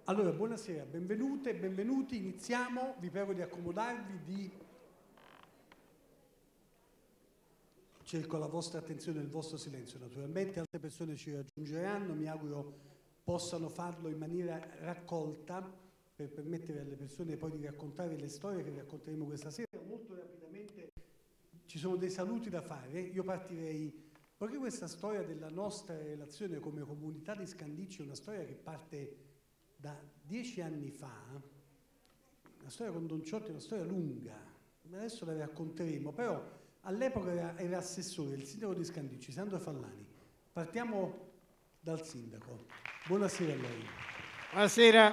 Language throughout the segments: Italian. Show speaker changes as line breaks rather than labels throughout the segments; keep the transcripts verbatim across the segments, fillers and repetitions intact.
Allora, buonasera, benvenute, benvenuti, iniziamo, vi prego di accomodarvi, di... cerco la vostra attenzione e il vostro silenzio naturalmente, altre persone ci raggiungeranno, mi auguro possano farlo in maniera raccolta per permettere alle persone poi di raccontare le storie che racconteremo questa sera. Molto rapidamente ci sono dei saluti da fare, io partirei, perché questa storia della nostra relazione come comunità di Scandicci è una storia che parte da dieci anni fa, una storia con Don Ciotti è una storia lunga, adesso la racconteremo, però all'epoca era, era assessore, il sindaco di Scandicci, Sandro Fallani. Partiamo dal sindaco. Buonasera a lei.
Buonasera.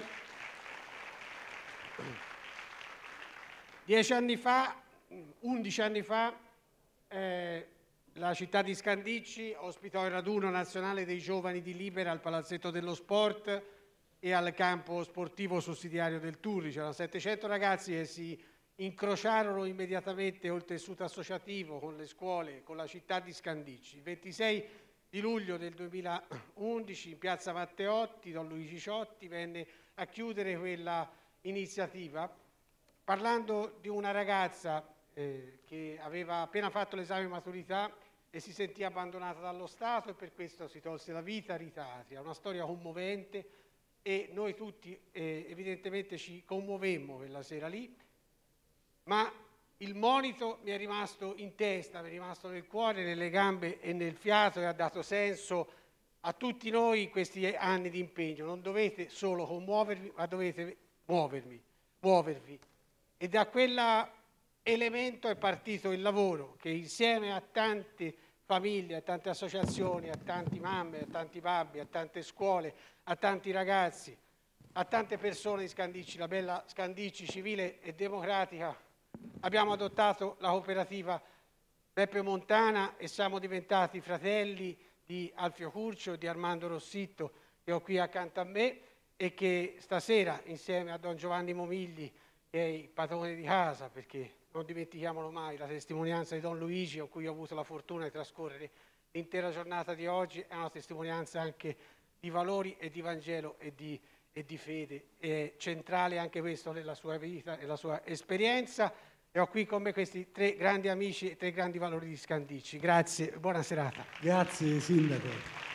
Dieci anni fa, undici anni fa, eh, la città di Scandicci ospitò il raduno nazionale dei giovani di Libera al Palazzetto dello Sport e al campo sportivo sussidiario del Turri. C'erano settecento ragazzi che si incrociarono immediatamente col tessuto associativo, con le scuole, con la città di Scandicci. Il ventisei di luglio del duemilaundici in piazza Matteotti, Don Luigi Ciotti venne a chiudere quella iniziativa parlando di una ragazza eh, che aveva appena fatto l'esame di maturità e si sentiva abbandonata dallo Stato e per questo si tolse la vita a Ritatria. Una storia commovente e noi tutti eh, evidentemente ci commovemmo quella sera lì, ma il monito mi è rimasto in testa, mi è rimasto nel cuore, nelle gambe e nel fiato e ha dato senso a tutti noi in questi anni di impegno. Non dovete solo commuovervi, ma dovete muovervi, muovervi. E da quell'elemento è partito il lavoro che insieme a tante famiglie, a tante associazioni, a tanti mamme, a tanti babbi, a tante scuole, a tanti ragazzi, a tante persone di Scandicci, la bella Scandicci civile e democratica, abbiamo adottato la cooperativa Beppe Montana e siamo diventati fratelli di Alfio Curcio e di Armando Rossitto, che ho qui accanto a me e che stasera insieme a Don Giovanni Momigli, che è il padrone di casa, perché non dimentichiamolo mai la testimonianza di Don Luigi, con cui ho avuto la fortuna di trascorrere l'intera giornata di oggi, è una testimonianza anche di valori e di Vangelo e di, e di fede. È centrale anche questo nella sua vita e nella sua esperienza. E ho qui con me questi tre grandi amici e tre grandi valori di Scandicci. Grazie e buona serata.
Grazie Sindaco.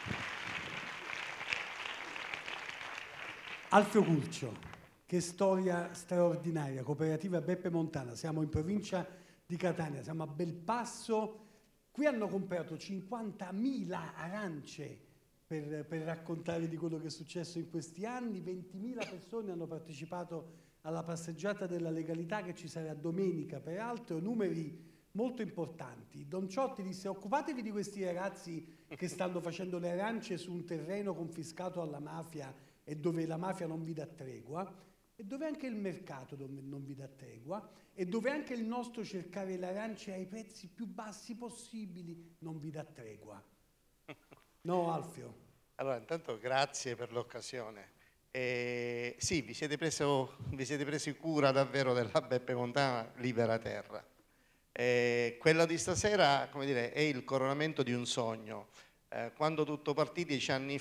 Alfio Curcio, che storia straordinaria, cooperativa Beppe Montana, siamo in provincia di Catania, siamo a Belpasso, qui hanno comprato cinquantamila arance per, per raccontare di quello che è successo in questi anni, ventimila persone hanno partecipato alla passeggiata della legalità che ci sarà domenica, peraltro numeri molto importanti. Don Ciotti disse: occupatevi di questi ragazzi che stanno facendo le arance su un terreno confiscato alla mafia e dove la mafia non vi dà tregua, e dove anche il mercato non vi dà tregua, e dove anche il nostro cercare le arance ai prezzi più bassi possibili non vi dà tregua. No, Alfio?
Allora, intanto grazie per l'occasione. Eh, sì, vi siete, preso, vi siete presi cura davvero della Beppe Montana Libera Terra. Eh, quello di stasera, come dire, è il coronamento di un sogno. Eh, quando tutto partì dieci anni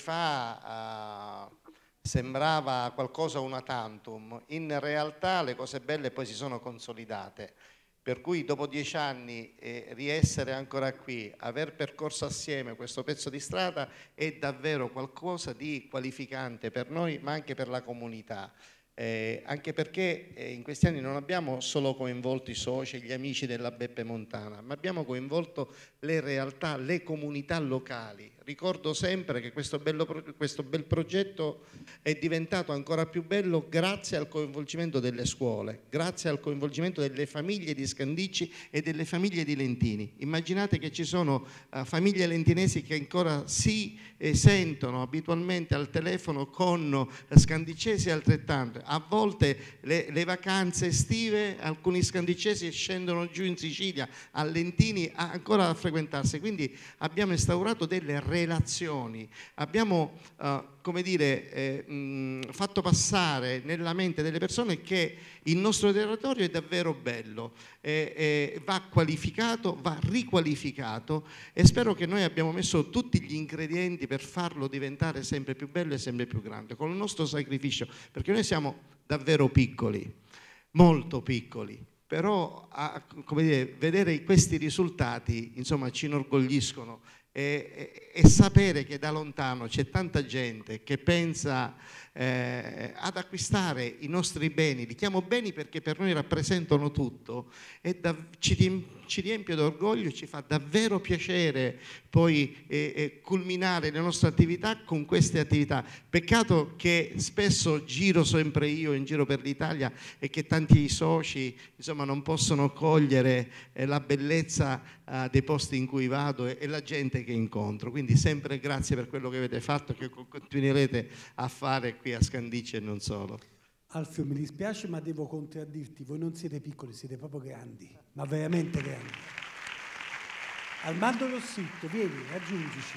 fa eh, sembrava qualcosa una tantum, in realtà le cose belle poi si sono consolidate. Per cui dopo dieci anni eh, riessere ancora qui, aver percorso assieme questo pezzo di strada è davvero qualcosa di qualificante per noi ma anche per la comunità. Eh, anche perché eh, in questi anni non abbiamo solo coinvolto i soci, gli amici della Beppe Montana, ma abbiamo coinvolto le realtà, le comunità locali. Ricordo sempre che questo, bello, questo bel progetto è diventato ancora più bello grazie al coinvolgimento delle scuole, grazie al coinvolgimento delle famiglie di Scandicci e delle famiglie di Lentini. Immaginate che ci sono uh, famiglie lentinesi che ancora si eh, sentono abitualmente al telefono con uh, scandiccesi altrettanto. A volte le, le vacanze estive, alcuni scandicesi scendono giù in Sicilia, a Lentini, a, ancora a frequentarsi. Quindi abbiamo instaurato delle relazioni, abbiamo uh, come dire, eh, mh, fatto passare nella mente delle persone che il nostro territorio è davvero bello. eh, eh, va qualificato, va riqualificato e spero che noi abbiamo messo tutti gli ingredienti per farlo diventare sempre più bello e sempre più grande, con il nostro sacrificio, perché noi siamo davvero piccoli, molto piccoli, però a, come dire, vedere questi risultati insomma ci inorgogliscono. E, e, e sapere che da lontano c'è tanta gente che pensa eh, ad acquistare i nostri beni, li chiamo beni perché per noi rappresentano tutto, e da, ci, ci riempie d'orgoglio, ci fa davvero piacere poi eh, eh, culminare le nostre attività con queste attività. Peccato che spesso giro sempre io in giro per l'Italia e che tanti soci insomma non possono cogliere eh, la bellezza eh, dei posti in cui vado e, e la gente che incontro. Quindi sempre grazie per quello che avete fatto e che continuerete a fare qui a Scandicci e non solo.
Alfio, mi dispiace ma devo contraddirti, voi non siete piccoli, siete proprio grandi, ma veramente grandi. Armando Rossitto, vieni, raggiungici.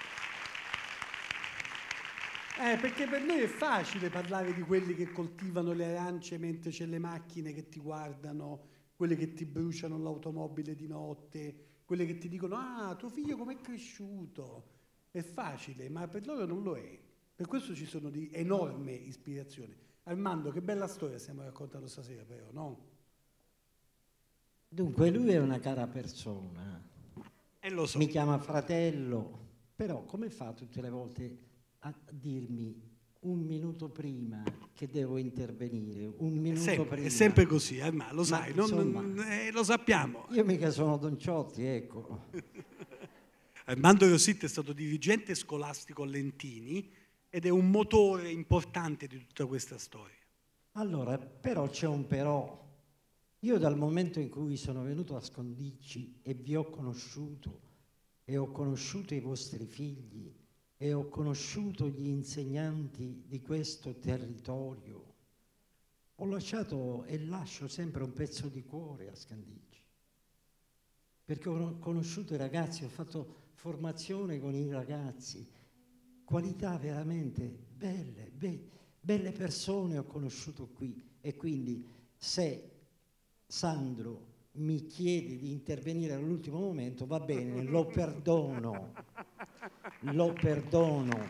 Eh, perché per noi è facile parlare di quelli che coltivano le arance mentre c'è le macchine che ti guardano, quelle che ti bruciano l'automobile di notte, quelle che ti dicono ah, tuo figlio com'è cresciuto. È facile, ma per loro non lo è. Per questo ci sono di enorme ispirazione. Armando, che bella storia stiamo raccontando stasera però, no?
Dunque, lui è una cara persona.
E lo so.
Mi chiama fratello, però come fa tutte le volte a dirmi un minuto prima che devo intervenire, un minuto
è sempre,
prima?
È sempre così, Armando, lo sai,
Ma,
non,
insomma,
non, eh, lo sappiamo.
Io mica sono Don Ciotti, ecco.
Armando Rossitto è stato dirigente scolastico a Lentini ed è un motore importante di tutta questa storia.
Allora, però c'è un però. Io dal momento in cui sono venuto a Scandicci e vi ho conosciuto e ho conosciuto i vostri figli e ho conosciuto gli insegnanti di questo territorio, ho lasciato e lascio sempre un pezzo di cuore a Scandicci, perché ho conosciuto i ragazzi, ho fatto formazione con i ragazzi, qualità veramente belle, be- belle persone ho conosciuto qui, e quindi se Sandro mi chiede di intervenire all'ultimo momento va bene, lo perdono, lo perdono.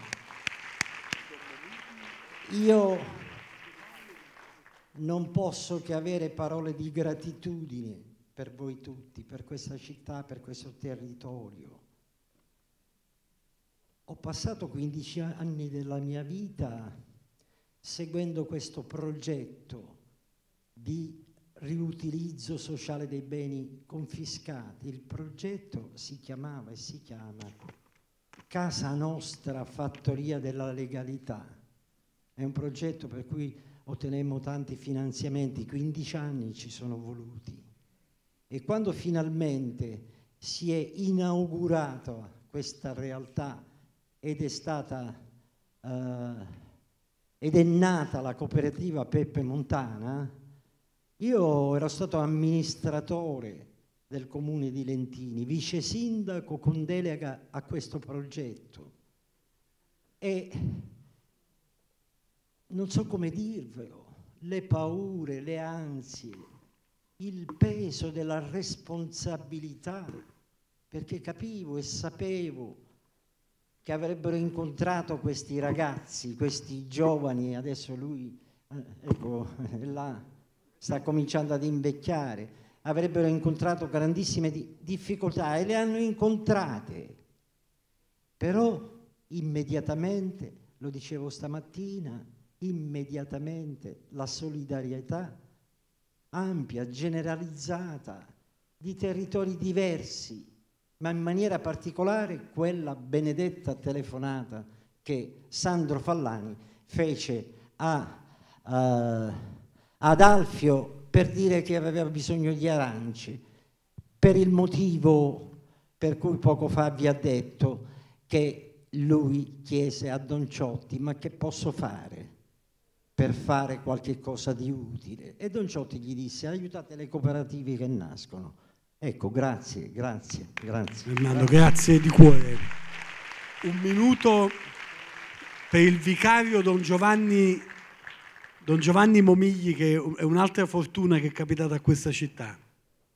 Io non posso che avere parole di gratitudine per voi tutti, per questa città, per questo territorio. Ho passato quindici anni della mia vita seguendo questo progetto di riutilizzo sociale dei beni confiscati. Il progetto si chiamava e si chiama Casa Nostra Fattoria della Legalità. È un progetto per cui ottenemmo tanti finanziamenti, quindici anni ci sono voluti. E quando finalmente si è inaugurata questa realtà ed è stata eh, ed è nata la cooperativa Beppe Montana, io ero stato amministratore del comune di Lentini, vice sindaco con delega a questo progetto, e non so come dirvelo, le paure, le ansie, il peso della responsabilità, perché capivo e sapevo che avrebbero incontrato questi ragazzi, questi giovani, adesso lui, eh, ecco, là, sta cominciando ad invecchiare, avrebbero incontrato grandissime di- difficoltà e le hanno incontrate. Però immediatamente, lo dicevo stamattina, immediatamente la solidarietà ampia, generalizzata, di territori diversi, ma in maniera particolare quella benedetta telefonata che Sandro Fallani fece a, uh, ad Alfio per dire che aveva bisogno di arance, per il motivo per cui poco fa vi ha detto che lui chiese a Don Ciotti: ma che posso fare per fare qualche cosa di utile? E Don Ciotti gli disse: aiutate le cooperative che nascono. Ecco, grazie, grazie, grazie.
Fernando, grazie di cuore. Un minuto per il vicario Don Giovanni, Don Giovanni Momigli, che è un'altra fortuna che è capitata a questa città.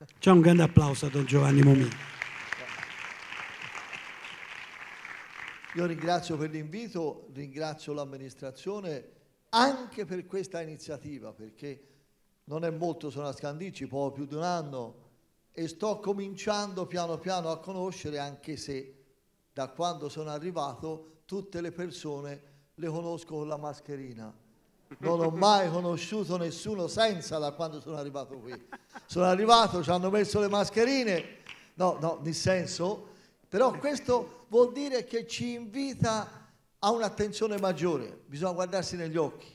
C'è un grande applauso a Don Giovanni Momini.
Io ringrazio per l'invito, ringrazio l'amministrazione anche per questa iniziativa, perché non è molto, sono a Scandicci, poco più di un anno, e sto cominciando piano piano a conoscere, anche se da quando sono arrivato tutte le persone le conosco con la mascherina. Non ho mai conosciuto nessuno senza da quando sono arrivato qui. Sono arrivato, ci hanno messo le mascherine, no, no, nel senso, però questo vuol dire che ci invita a un'attenzione maggiore, bisogna guardarsi negli occhi.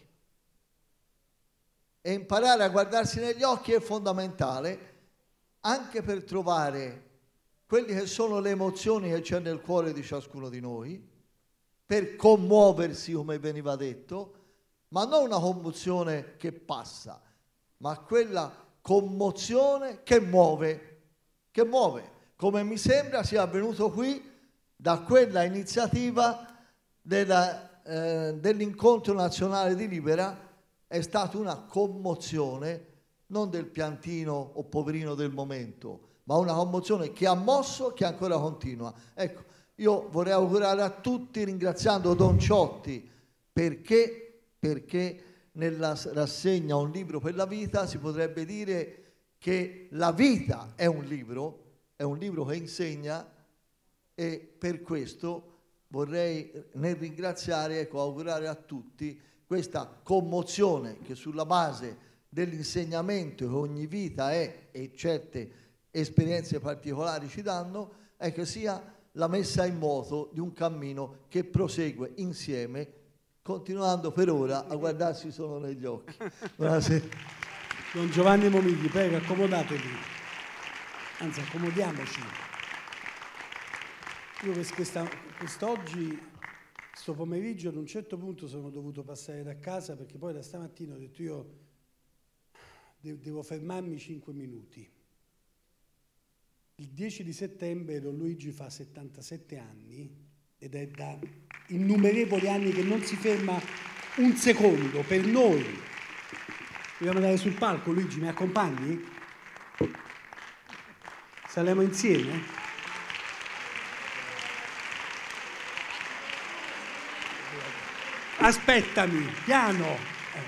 E imparare a guardarsi negli occhi è fondamentale anche per trovare quelle che sono le emozioni che c'è nel cuore di ciascuno di noi, per commuoversi, come veniva detto, ma non una commozione che passa, ma quella commozione che muove, che muove, come mi sembra sia avvenuto qui da quella iniziativa della, eh, dell'incontro nazionale di Libera. È stata una commozione, non del piantino o poverino del momento, ma una commozione che ha mosso, che ancora continua. Ecco, io vorrei augurare a tutti, ringraziando Don Ciotti, perché, perché nella rassegna Un libro per la vita si potrebbe dire che la vita è un libro, è un libro che insegna, e per questo vorrei, nel ringraziare, ecco, augurare a tutti questa commozione che sulla base dell'insegnamento che ogni vita è e certe esperienze particolari ci danno, è che sia la messa in moto di un cammino che prosegue insieme, continuando per ora a guardarsi solo negli occhi. Buonasera.
Don Giovanni Momini, prego, accomodatevi. Anzi, accomodiamoci. Io questa, quest'oggi, questo pomeriggio, ad un certo punto sono dovuto passare da casa, perché poi da stamattina ho detto io devo fermarmi cinque minuti. Il dieci di settembre Don Luigi fa settantasette anni ed è da innumerevoli anni che non si ferma un secondo per noi. Dobbiamo andare sul palco, Luigi, mi accompagni? Saliamo insieme? Aspettami, piano.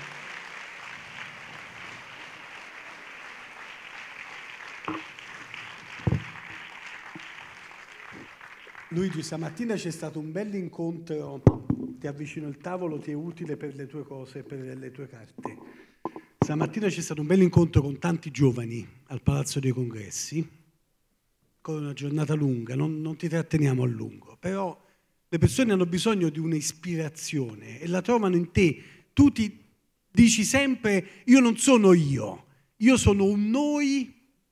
Luigi, stamattina c'è stato un bel incontro, ti avvicino il tavolo, ti è utile per le tue cose e per le tue carte. Stamattina c'è stato un bel incontro con tanti giovani al Palazzo dei Congressi, con una giornata lunga, non, non ti tratteniamo a lungo, però le persone hanno bisogno di un'ispirazione e la trovano in te. Tu ti dici sempre, io non sono io, io sono un noi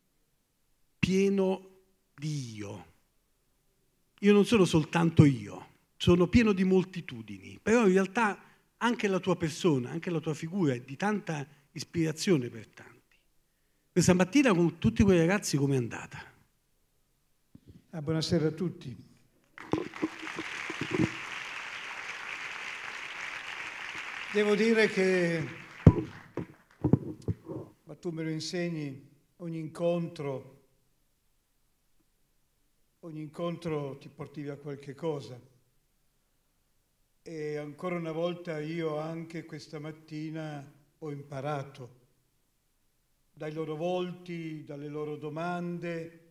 pieno di io. Io non sono soltanto io, sono pieno di moltitudini, però in realtà anche la tua persona, anche la tua figura è di tanta ispirazione per tanti. Questa mattina con tutti quei ragazzi com'è andata?
Ah, buonasera a tutti. Devo dire che, ma tu me lo insegni, ogni incontro Ogni incontro ti porti via qualche cosa. E ancora una volta io anche questa mattina ho imparato dai loro volti, dalle loro domande,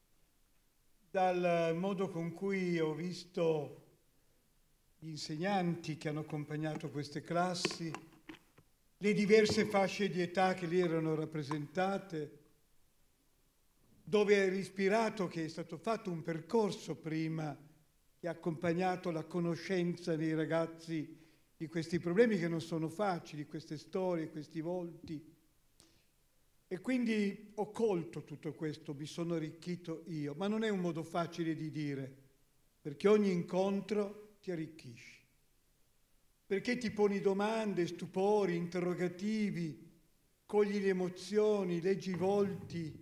dal modo con cui ho visto gli insegnanti che hanno accompagnato queste classi, le diverse fasce di età che lì erano rappresentate, dove è ispirato che è stato fatto un percorso prima che ha accompagnato la conoscenza dei ragazzi di questi problemi che non sono facili, queste storie, questi volti. E quindi ho colto tutto questo, mi sono arricchito io, ma non è un modo facile di dire, perché ogni incontro ti arricchisce, perché ti poni domande, stupori, interrogativi, cogli le emozioni, leggi i volti,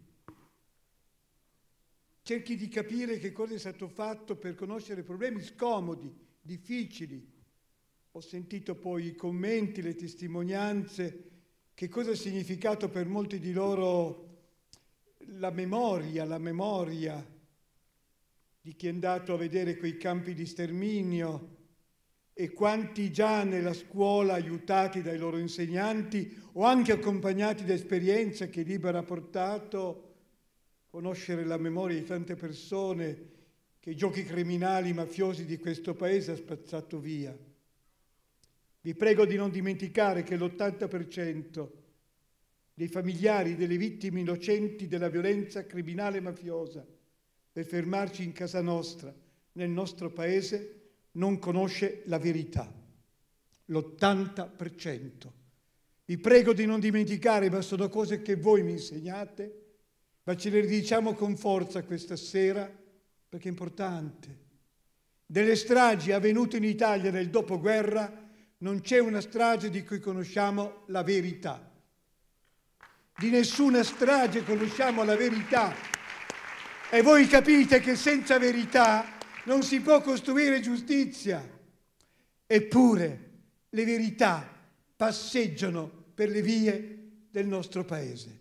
cerchi di capire che cosa è stato fatto per conoscere problemi scomodi, difficili. Ho sentito poi i commenti, le testimonianze, che cosa ha significato per molti di loro la memoria, la memoria di chi è andato a vedere quei campi di sterminio e quanti già nella scuola, aiutati dai loro insegnanti o anche accompagnati da esperienze che Libero ha portato, conoscere la memoria di tante persone che i giochi criminali mafiosi di questo paese ha spazzato via. Vi prego di non dimenticare che l'ottanta per cento dei familiari delle vittime innocenti della violenza criminale mafiosa, per fermarci in casa nostra, nel nostro paese, non conosce la verità. L'ottanta per cento. Vi prego di non dimenticare, ma sono cose che voi mi insegnate, ma ce le diciamo con forza questa sera, perché è importante. Delle stragi avvenute in Italia nel dopoguerra, non c'è una strage di cui conosciamo la verità. Di nessuna strage conosciamo la verità. E voi capite che senza verità non si può costruire giustizia. Eppure le verità passeggiano per le vie del nostro paese.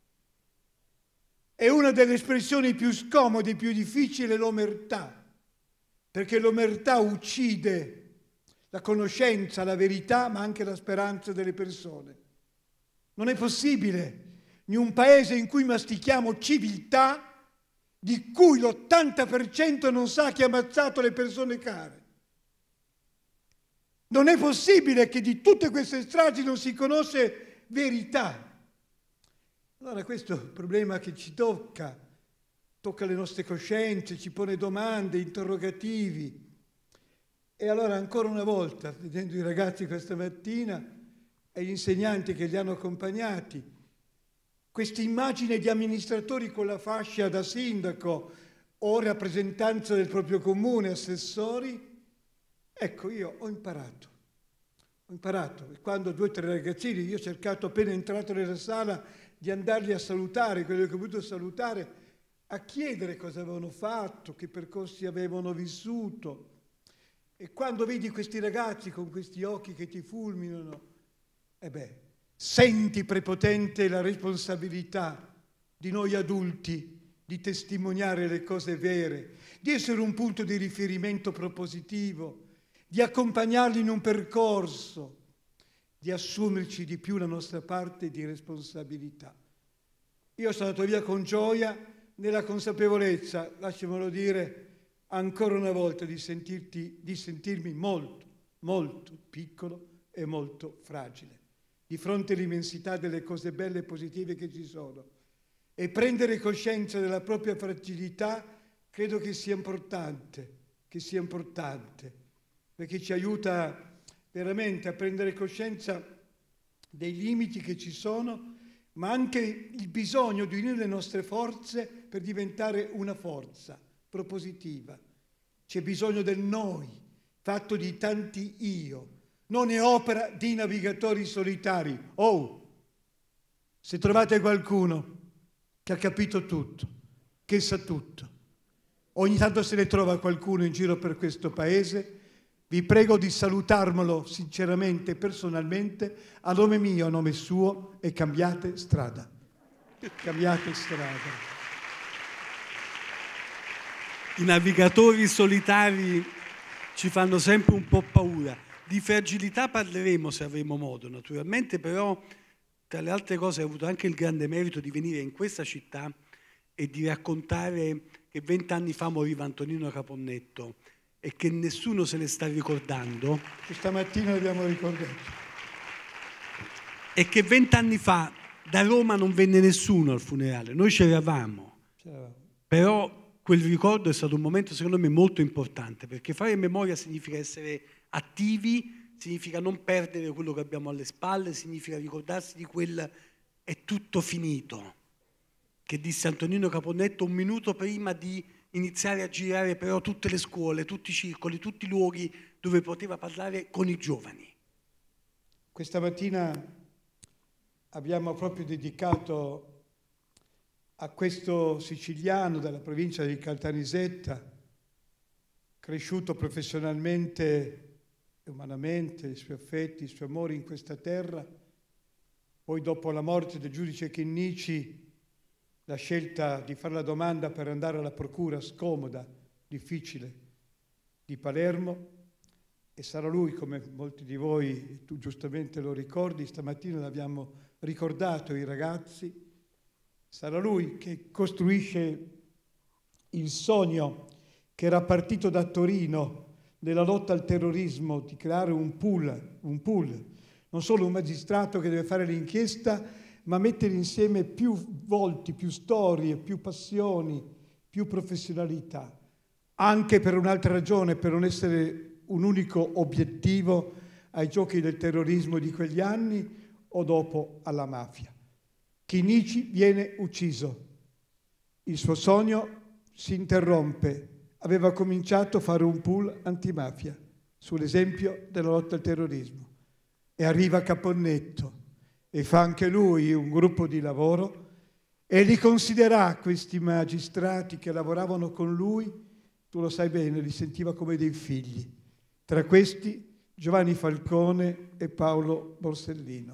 È una delle espressioni più scomode e più difficili l'omertà, perché l'omertà uccide la conoscenza, la verità, ma anche la speranza delle persone. Non è possibile in un paese in cui mastichiamo civiltà, di cui l'ottanta per cento non sa chi ha ammazzato le persone care. Non è possibile che di tutte queste stragi non si conosce verità. Allora questo è un problema che ci tocca, tocca le nostre coscienze, ci pone domande, interrogativi. E allora ancora una volta, vedendo i ragazzi questa mattina e gli insegnanti che li hanno accompagnati, questa immagine di amministratori con la fascia da sindaco o rappresentanza del proprio comune, assessori, ecco, io ho imparato, ho imparato. E quando due o tre ragazzini, io ho cercato appena entrato nella sala di andarli a salutare, quelli che ho potuto salutare, a chiedere cosa avevano fatto, che percorsi avevano vissuto. E quando vedi questi ragazzi con questi occhi che ti fulminano, e beh, senti prepotente la responsabilità di noi adulti di testimoniare le cose vere, di essere un punto di riferimento propositivo, di accompagnarli in un percorso, di assumerci di più la nostra parte di responsabilità. Io sono andato via con gioia nella consapevolezza, lasciamelo dire ancora una volta, di, sentirti, di sentirmi molto, molto piccolo e molto fragile di fronte all'immensità delle cose belle e positive che ci sono. E prendere coscienza della propria fragilità credo che sia importante, che sia importante, perché ci aiuta veramente a prendere coscienza dei limiti che ci sono, ma anche il bisogno di unire le nostre forze per diventare una forza propositiva. C'è bisogno del noi, fatto di tanti io. Non è opera di navigatori solitari. Oh, se trovate qualcuno che ha capito tutto, che sa tutto, ogni tanto se ne trova qualcuno in giro per questo paese, vi prego di salutarmelo sinceramente e personalmente, a nome mio, a nome suo, e cambiate strada. Cambiate strada.
I navigatori solitari ci fanno sempre un po' paura. Di fragilità parleremo se avremo modo, naturalmente, però tra le altre cose ho avuto anche il grande merito di venire in questa città e di raccontare che vent'anni fa moriva Antonino Caponnetto e che nessuno se ne sta ricordando.
Questa mattina l'abbiamo ricordato.
E che vent'anni fa da Roma non venne nessuno al funerale, noi c'eravamo. Però quel ricordo è stato un momento secondo me molto importante, perché fare memoria significa essere attivi, significa non perdere quello che abbiamo alle spalle, significa ricordarsi di quel è tutto finito, che disse Antonino Caponnetto un minuto prima di iniziare a girare però tutte le scuole, tutti i circoli, tutti i luoghi dove poteva parlare con i giovani.
Questa mattina abbiamo proprio dedicato a questo siciliano della provincia di Caltanissetta, cresciuto professionalmente e umanamente, i suoi affetti, i suoi amori in questa terra. Poi dopo la morte del giudice Chinnici la scelta di fare la domanda per andare alla procura scomoda, difficile, di Palermo, e sarà lui, come molti di voi, tu giustamente lo ricordi, stamattina l'abbiamo ricordato ai ragazzi, sarà lui che costruisce il sogno che era partito da Torino nella lotta al terrorismo, di creare un pool, un pool, non solo un magistrato che deve fare l'inchiesta, ma mettere insieme più volti, più storie, più passioni, più professionalità, anche per un'altra ragione, per non essere un unico obiettivo ai giochi del terrorismo di quegli anni o dopo alla mafia. Chinnici viene ucciso, il suo sogno si interrompe, aveva cominciato a fare un pool antimafia sull'esempio della lotta al terrorismo e arriva Caponnetto e fa anche lui un gruppo di lavoro e li considera questi magistrati che lavoravano con lui, tu lo sai bene, li sentiva come dei figli. Tra questi Giovanni Falcone e Paolo Borsellino.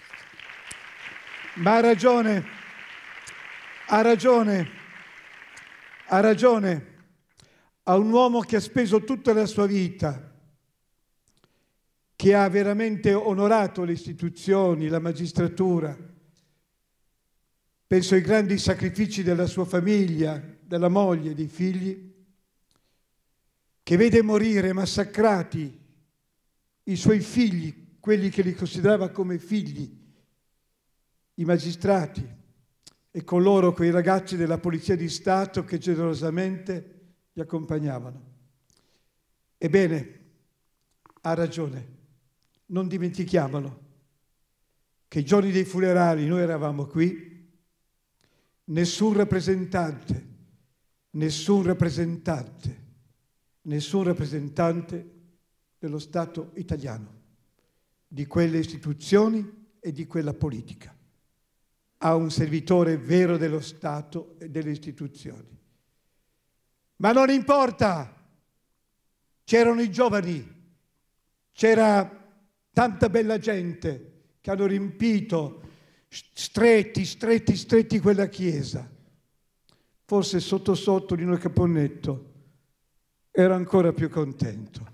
Ma ha ragione, ha ragione, ha ragione, a un uomo che ha speso tutta la sua vita, che ha veramente onorato le istituzioni, la magistratura. Penso ai grandi sacrifici della sua famiglia, della moglie, dei figli, che vede morire massacrati i suoi figli, quelli che li considerava come figli, i magistrati, e con loro quei ragazzi della Polizia di Stato che generosamente li accompagnavano. Ebbene, ha ragione, non dimentichiamolo, che i giorni dei funerali noi eravamo qui, nessun rappresentante, nessun rappresentante, nessun rappresentante dello Stato italiano, di quelle istituzioni e di quella politica. Ha un servitore vero dello Stato e delle istituzioni. Ma non importa, c'erano i giovani, c'era tanta bella gente che hanno riempito stretti, stretti, stretti quella chiesa. Forse sotto sotto Nino Caponnetto era ancora più contento.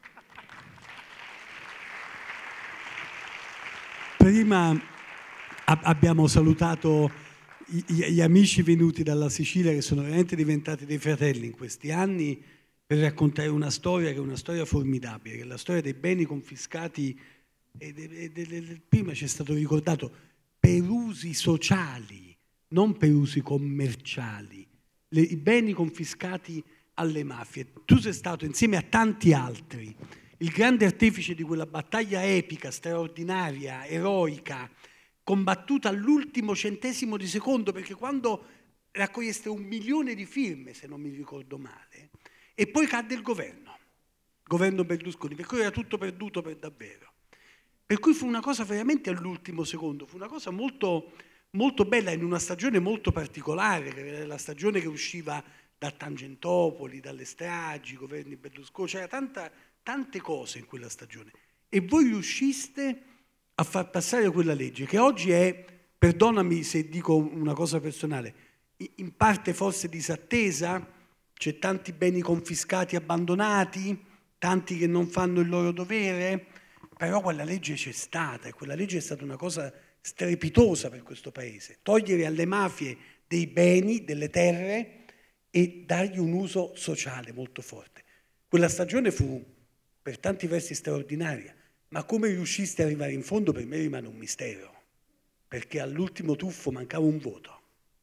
Prima abbiamo salutato gli amici venuti dalla Sicilia, che sono veramente diventati dei fratelli in questi anni, per raccontare una storia che è una storia formidabile, che è la storia dei beni confiscati e de, de, de, de, prima ci è stato ricordato per usi sociali, non per usi commerciali, Le, i beni confiscati alle mafie. Tu sei stato, insieme a tanti altri, il grande artefice di quella battaglia epica, straordinaria, eroica, combattuta all'ultimo centesimo di secondo, perché quando raccoglieste un milione di firme, se non mi ricordo male, e poi cadde il governo, governo Berlusconi, per cui era tutto perduto per davvero. Per cui fu una cosa veramente all'ultimo secondo, fu una cosa molto, molto bella in una stagione molto particolare, che era la stagione che usciva da Tangentopoli, dalle stragi, governi Berlusconi, c'era tanta, tante cose in quella stagione. E voi riusciste a far passare quella legge, che oggi è, perdonami se dico una cosa personale, in parte forse disattesa, c'è tanti beni confiscati abbandonati, tanti che non fanno il loro dovere, però quella legge c'è stata e quella legge è stata una cosa strepitosa per questo Paese. Togliere alle mafie dei beni, delle terre e dargli un uso sociale molto forte. Quella stagione fu per tanti versi straordinaria, ma come riusciste ad arrivare in fondo per me rimane un mistero, perché all'ultimo tuffo mancava un voto.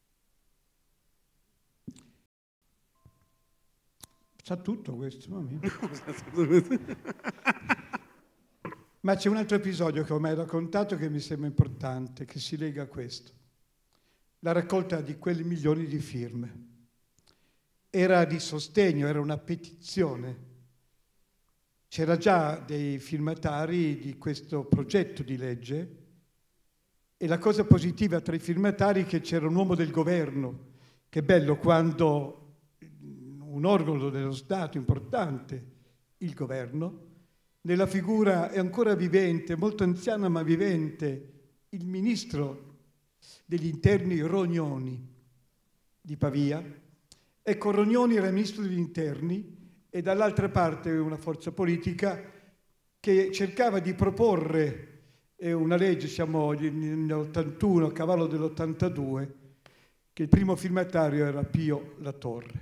Sa tutto questo, no? Ma c'è un altro episodio che ho mai raccontato che mi sembra importante, che si lega a questo. La raccolta di quelle milioni di firme. Era di sostegno, era una petizione. C'era già dei firmatari di questo progetto di legge e la cosa positiva tra i firmatari è che c'era un uomo del governo. Che bello quando un organo dello Stato importante, il governo, nella figura è ancora vivente, molto anziana ma vivente, il ministro degli interni Rognoni, di Pavia, ecco Rognoni era ministro degli interni e dall'altra parte una forza politica che cercava di proporre una legge, siamo nell'ottantuno, a cavallo dell'ottantadue, che il primo firmatario era Pio La Torre.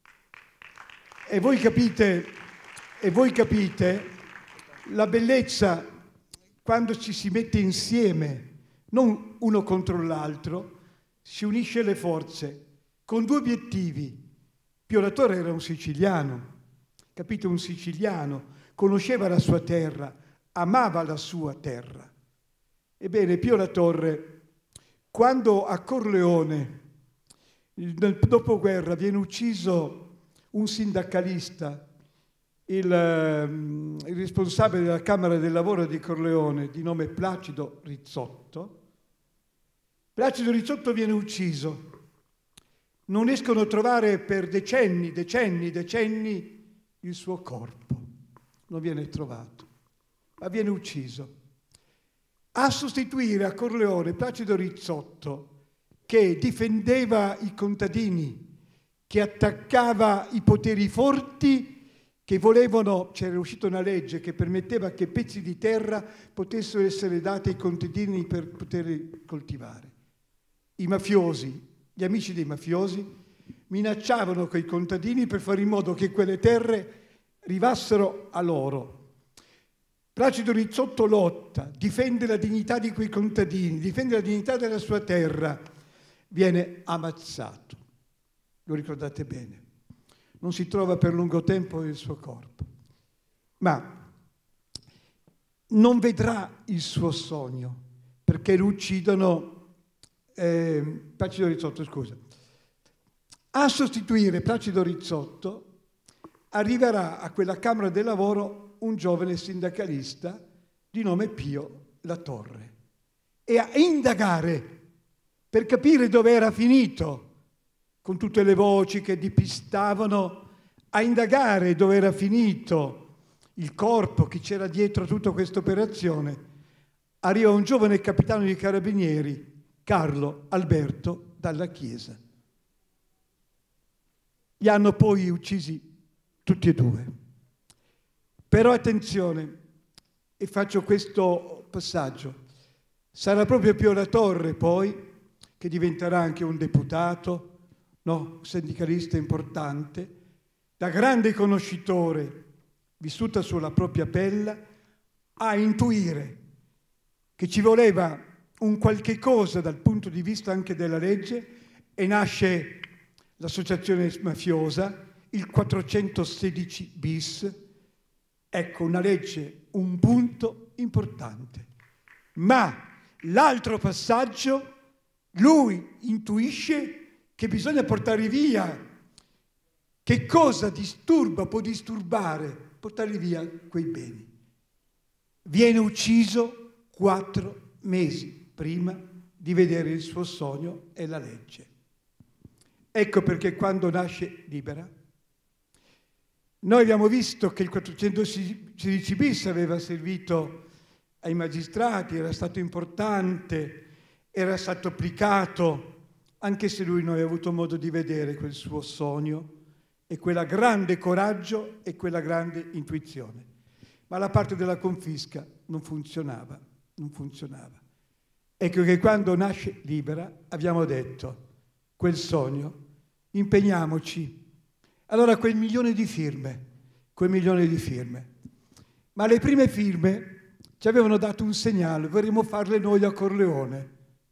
E voi capite, e voi capite la bellezza quando ci si mette insieme, non uno contro l'altro, si unisce le forze con due obiettivi. Pio La Torre era un siciliano, capite? Un siciliano, conosceva la sua terra, amava la sua terra. Ebbene, Pio La Torre, quando a Corleone, nel dopoguerra, viene ucciso un sindacalista, il, il responsabile della Camera del Lavoro di Corleone, di nome Placido Rizzotto, Placido Rizzotto viene ucciso. Non riescono a trovare per decenni, decenni, decenni il suo corpo. Non viene trovato, ma viene ucciso. A sostituire a Corleone Placido Rizzotto, che difendeva i contadini, che attaccava i poteri forti che volevano, c'era uscita una legge che permetteva che pezzi di terra potessero essere dati ai contadini per poter coltivare. I mafiosi, gli amici dei mafiosi, minacciavano quei contadini per fare in modo che quelle terre arrivassero a loro. Placido Rizzotto lotta, difende la dignità di quei contadini, difende la dignità della sua terra, viene ammazzato. Lo ricordate bene. Non si trova per lungo tempo il suo corpo, ma non vedrà il suo sogno perché lo uccidono. Eh, Placido Rizzotto, scusa. A sostituire Placido Rizzotto arriverà a quella Camera del Lavoro un giovane sindacalista di nome Pio La Torre e a indagare per capire dove era finito, con tutte le voci che dipistavano, a indagare dove era finito il corpo, chi c'era dietro tutta questa operazione. Arriva un giovane capitano di carabinieri, Carlo Alberto Dalla Chiesa. Li hanno poi uccisi tutti e due. Però attenzione, e faccio questo passaggio, sarà proprio Pio La Torre poi, che diventerà anche un deputato, no, sindacalista importante, da grande conoscitore, vissuta sulla propria pelle, a intuire che ci voleva un qualche cosa dal punto di vista anche della legge e nasce l'associazione mafiosa, il quattrocentosedici bis. Ecco, una legge, un punto importante. Ma l'altro passaggio, lui intuisce che bisogna portare via. Che cosa disturba, può disturbare, portare via quei beni. Viene ucciso quattro mesi prima di vedere il suo sogno e la legge. Ecco perché quando nasce Libera, noi abbiamo visto che il quattrocentosedici bis aveva servito ai magistrati, era stato importante, era stato applicato, anche se lui non aveva avuto modo di vedere quel suo sogno e quella grande coraggio e quella grande intuizione. Ma la parte della confisca non funzionava, non funzionava. Ecco che quando nasce Libera abbiamo detto, quel sogno, impegniamoci. Allora quel milione di firme, quel milione di firme. Ma le prime firme ci avevano dato un segnale, vorremmo farle noi a Corleone.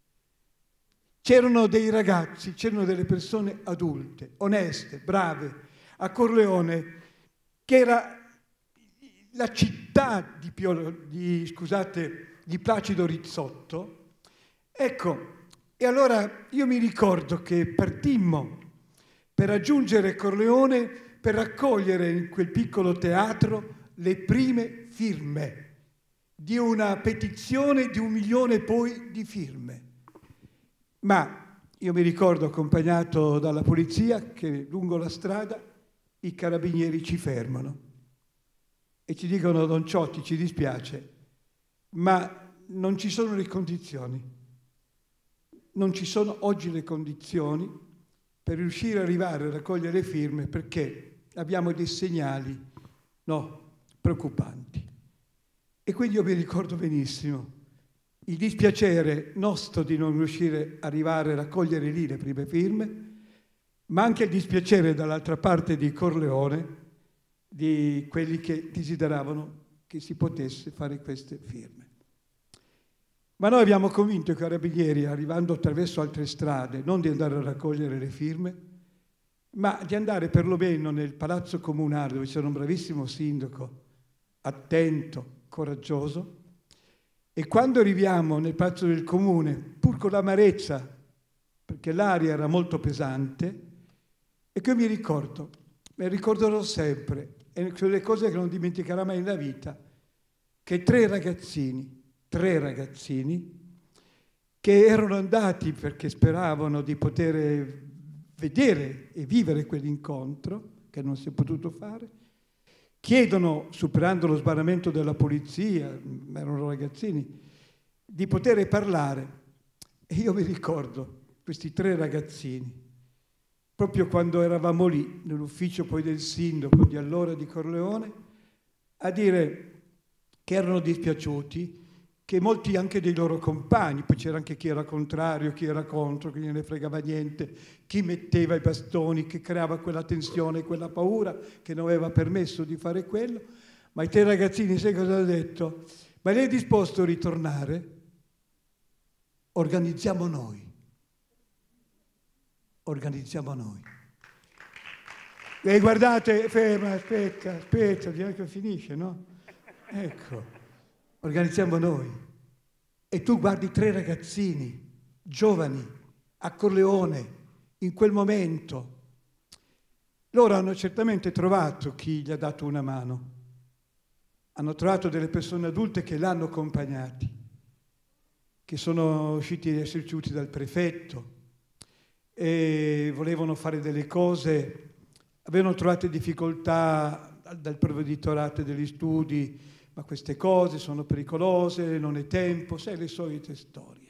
C'erano dei ragazzi, c'erano delle persone adulte, oneste, brave, a Corleone, che era la città di, Pio, di, scusate, di Placido Rizzotto. Ecco, e allora io mi ricordo che partimmo per raggiungere Corleone, per raccogliere in quel piccolo teatro le prime firme di una petizione di un milione poi di firme. Ma io mi ricordo, accompagnato dalla polizia, che lungo la strada i carabinieri ci fermano e ci dicono: Don Ciotti, ci dispiace, ma non ci sono le condizioni. Non ci sono oggi le condizioni per riuscire ad arrivare a raccogliere firme, perché abbiamo dei segnali, no, preoccupanti. E quindi io mi ricordo benissimo il dispiacere nostro di non riuscire ad arrivare a raccogliere lì le prime firme, ma anche il dispiacere dall'altra parte di Corleone, di quelli che desideravano che si potesse fare queste firme. Ma noi abbiamo convinto i carabinieri, arrivando attraverso altre strade, non di andare a raccogliere le firme, ma di andare perlomeno nel palazzo comunale, dove c'era un bravissimo sindaco, attento, coraggioso, e quando arriviamo nel palazzo del comune, pur con l'amarezza, perché l'aria era molto pesante, e che io mi ricordo, mi ricorderò sempre, e sono le cose che non dimenticherò mai nella vita, che tre ragazzini, tre ragazzini, che erano andati perché speravano di poter vedere e vivere quell'incontro, che non si è potuto fare, chiedono, superando lo sbarramento della polizia, erano ragazzini, di poter parlare. E io mi ricordo questi tre ragazzini, proprio quando eravamo lì, nell'ufficio poi del sindaco di allora di Corleone, a dire che erano dispiaciuti, che molti anche dei loro compagni, poi c'era anche chi era contrario, chi era contro, chi non ne fregava niente, chi metteva i bastoni, che creava quella tensione, quella paura, che non aveva permesso di fare quello. Ma i tre ragazzini, sai cosa hanno detto? Ma lei è disposto a ritornare? Organizziamo noi. Organizziamo noi. E guardate, ferma, aspetta, aspetta, direi che finisce, no? Ecco. Organizziamo noi. E tu guardi tre ragazzini, giovani, a Corleone, in quel momento. Loro hanno certamente trovato chi gli ha dato una mano. Hanno trovato delle persone adulte che l'hanno accompagnati, che sono usciti ad essere ricevuti dal prefetto e volevano fare delle cose, avevano trovato difficoltà dal provveditorato degli studi, ma queste cose sono pericolose, non è tempo, sai le solite storie.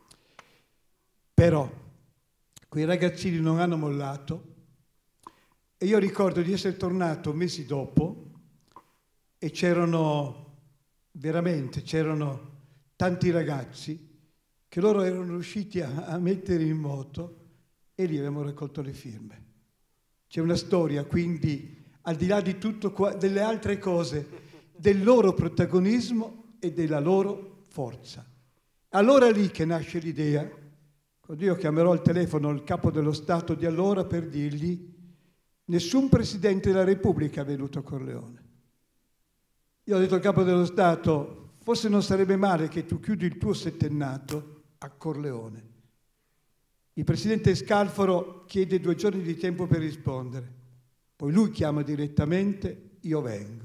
Però quei ragazzini non hanno mollato e io ricordo di essere tornato mesi dopo e c'erano, veramente, c'erano tanti ragazzi che loro erano riusciti a, a mettere in moto e lì abbiamo raccolto le firme. C'è una storia, quindi, al di là di tutto, delle altre cose, del loro protagonismo e della loro forza. Allora è lì che nasce l'idea, quando io chiamerò al telefono il capo dello Stato di allora per dirgli nessun Presidente della Repubblica è venuto a Corleone. Io ho detto al capo dello Stato, forse non sarebbe male che tu chiudi il tuo settennato a Corleone. Il Presidente Scalfaro chiede due giorni di tempo per rispondere, poi lui chiama direttamente, io vengo.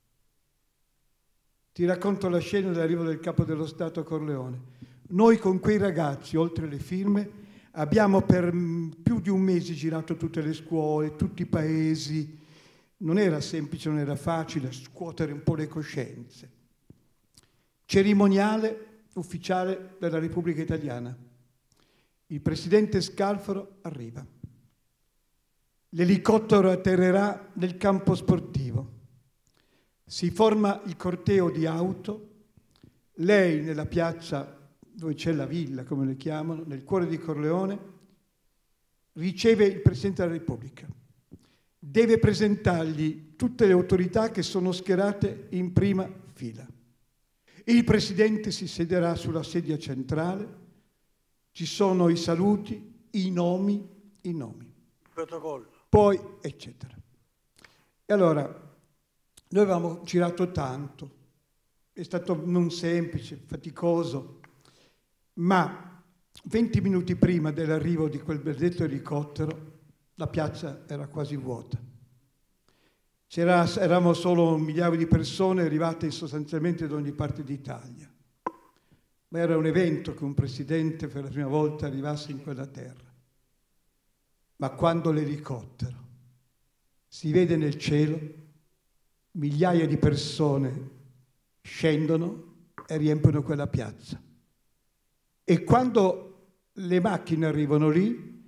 Ti racconto la scena dell'arrivo del capo dello Stato a Corleone. Noi con quei ragazzi, oltre le firme, abbiamo per più di un mese girato tutte le scuole, tutti i paesi. Non era semplice, non era facile scuotere un po' le coscienze. Cerimoniale ufficiale della Repubblica Italiana. Il presidente Scalfaro arriva. L'elicottero atterrerà nel campo sportivo. Si forma il corteo di auto, lei nella piazza dove c'è la villa, come le chiamano, nel cuore di Corleone, riceve il Presidente della Repubblica. Deve presentargli tutte le autorità che sono schierate in prima fila. Il Presidente si siederà sulla sedia centrale, ci sono i saluti, i nomi, i nomi.
Protocollo.
Poi, eccetera. E allora, noi avevamo girato tanto, è stato non semplice, faticoso, ma venti minuti prima dell'arrivo di quel benedetto elicottero la piazza era quasi vuota. C'era, eravamo solo un migliaio di persone arrivate sostanzialmente da ogni parte d'Italia. Ma era un evento che un presidente per la prima volta arrivasse in quella terra. Ma quando l'elicottero si vede nel cielo, migliaia di persone scendono e riempiono quella piazza. E quando le macchine arrivano lì,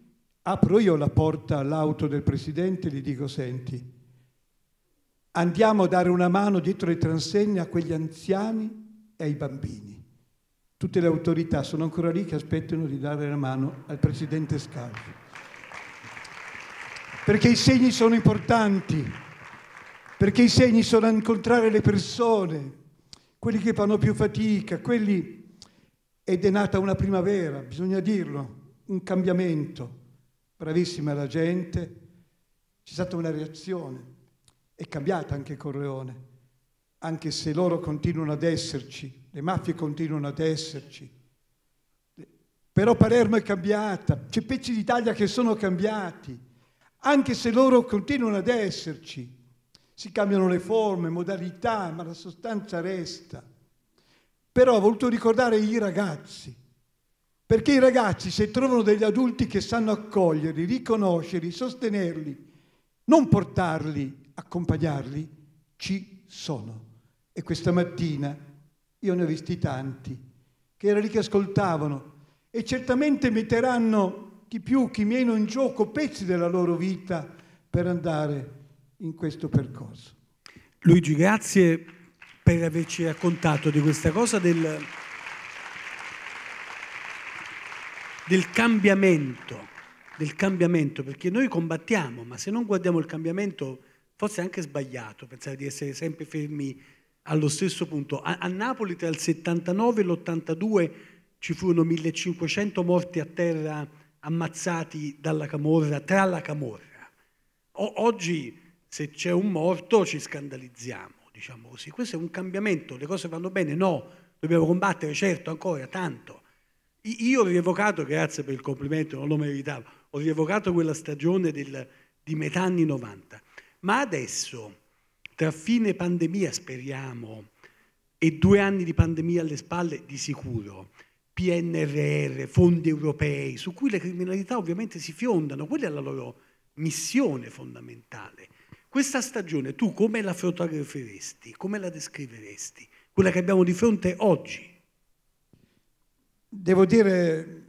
apro io la porta all'auto del Presidente e gli dico: senti, andiamo a dare una mano dietro le transegne a quegli anziani e ai bambini. Tutte le autorità sono ancora lì che aspettano di dare una mano al Presidente Scarpi. Perché i segni sono importanti, perché i segni sono incontrare le persone, quelli che fanno più fatica, quelli... Ed è nata una primavera, bisogna dirlo, un cambiamento. Bravissima la gente, c'è stata una reazione, è cambiata anche Corleone, anche se loro continuano ad esserci, le mafie continuano ad esserci. Però Palermo è cambiata, c'è pezzi d'Italia che sono cambiati, anche se loro continuano ad esserci. Si cambiano le forme, modalità, ma la sostanza resta. Però ho voluto ricordare i ragazzi, perché i ragazzi, se trovano degli adulti che sanno accoglierli, riconoscerli, sostenerli, non portarli, accompagnarli, ci sono. E questa mattina io ne ho visti tanti, che erano lì che ascoltavano e certamente metteranno chi più, chi meno in gioco pezzi della loro vita per andare in questo percorso.
Luigi, grazie per averci raccontato di questa cosa del, del cambiamento, del cambiamento, perché noi combattiamo, ma se non guardiamo il cambiamento forse è anche sbagliato pensare di essere sempre fermi allo stesso punto. A, a Napoli tra il settantanove e l'ottantadue ci furono millecinquecento morti a terra ammazzati dalla camorra, tra la camorra. O, oggi se c'è un morto ci scandalizziamo. Diciamo così. Questo è un cambiamento, le cose vanno bene? No, dobbiamo combattere, certo, ancora, tanto. Io ho rievocato, grazie per il complimento, non lo meritavo, ho rievocato quella stagione del, di metà anni novanta, ma adesso, tra fine pandemia, speriamo, e due anni di pandemia alle spalle, di sicuro, P N R R, fondi europei, su cui le criminalità ovviamente si fiondano, quella è la loro missione fondamentale. Questa stagione tu come la fotograferesti, come la descriveresti? Quella che abbiamo di fronte oggi?
Devo dire,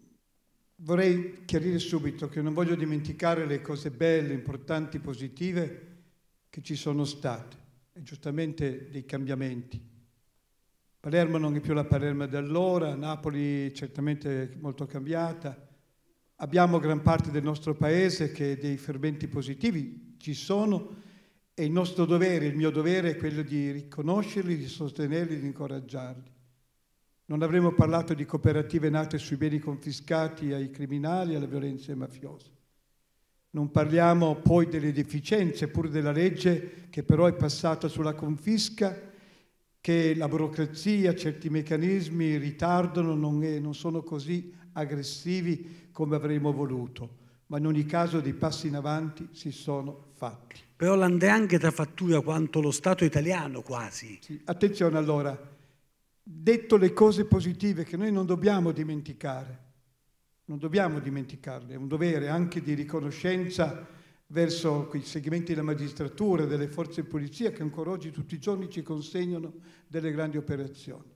vorrei chiarire subito che non voglio dimenticare le cose belle, importanti, positive che ci sono state, e giustamente dei cambiamenti. Palermo non è più la Palermo di allora, Napoli certamente molto cambiata. Abbiamo gran parte del nostro paese che dei fermenti positivi ci sono e il nostro dovere, il mio dovere è quello di riconoscerli, di sostenerli, di incoraggiarli. Non avremmo parlato di cooperative nate sui beni confiscati ai criminali e alle violenze mafiose. Non parliamo poi delle deficienze, pur della legge che però è passata sulla confisca, che la burocrazia, certi meccanismi ritardano, non, è, non sono così aggressivi come avremmo voluto. Ma in ogni caso dei passi in avanti si sono fatti.
Però l'andrangheta fattura quanto lo Stato italiano quasi.
Sì, attenzione allora, detto le cose positive che noi non dobbiamo dimenticare, non dobbiamo dimenticarle, è un dovere anche di riconoscenza verso quei segmenti della magistratura, delle forze di polizia che ancora oggi tutti i giorni ci consegnano delle grandi operazioni.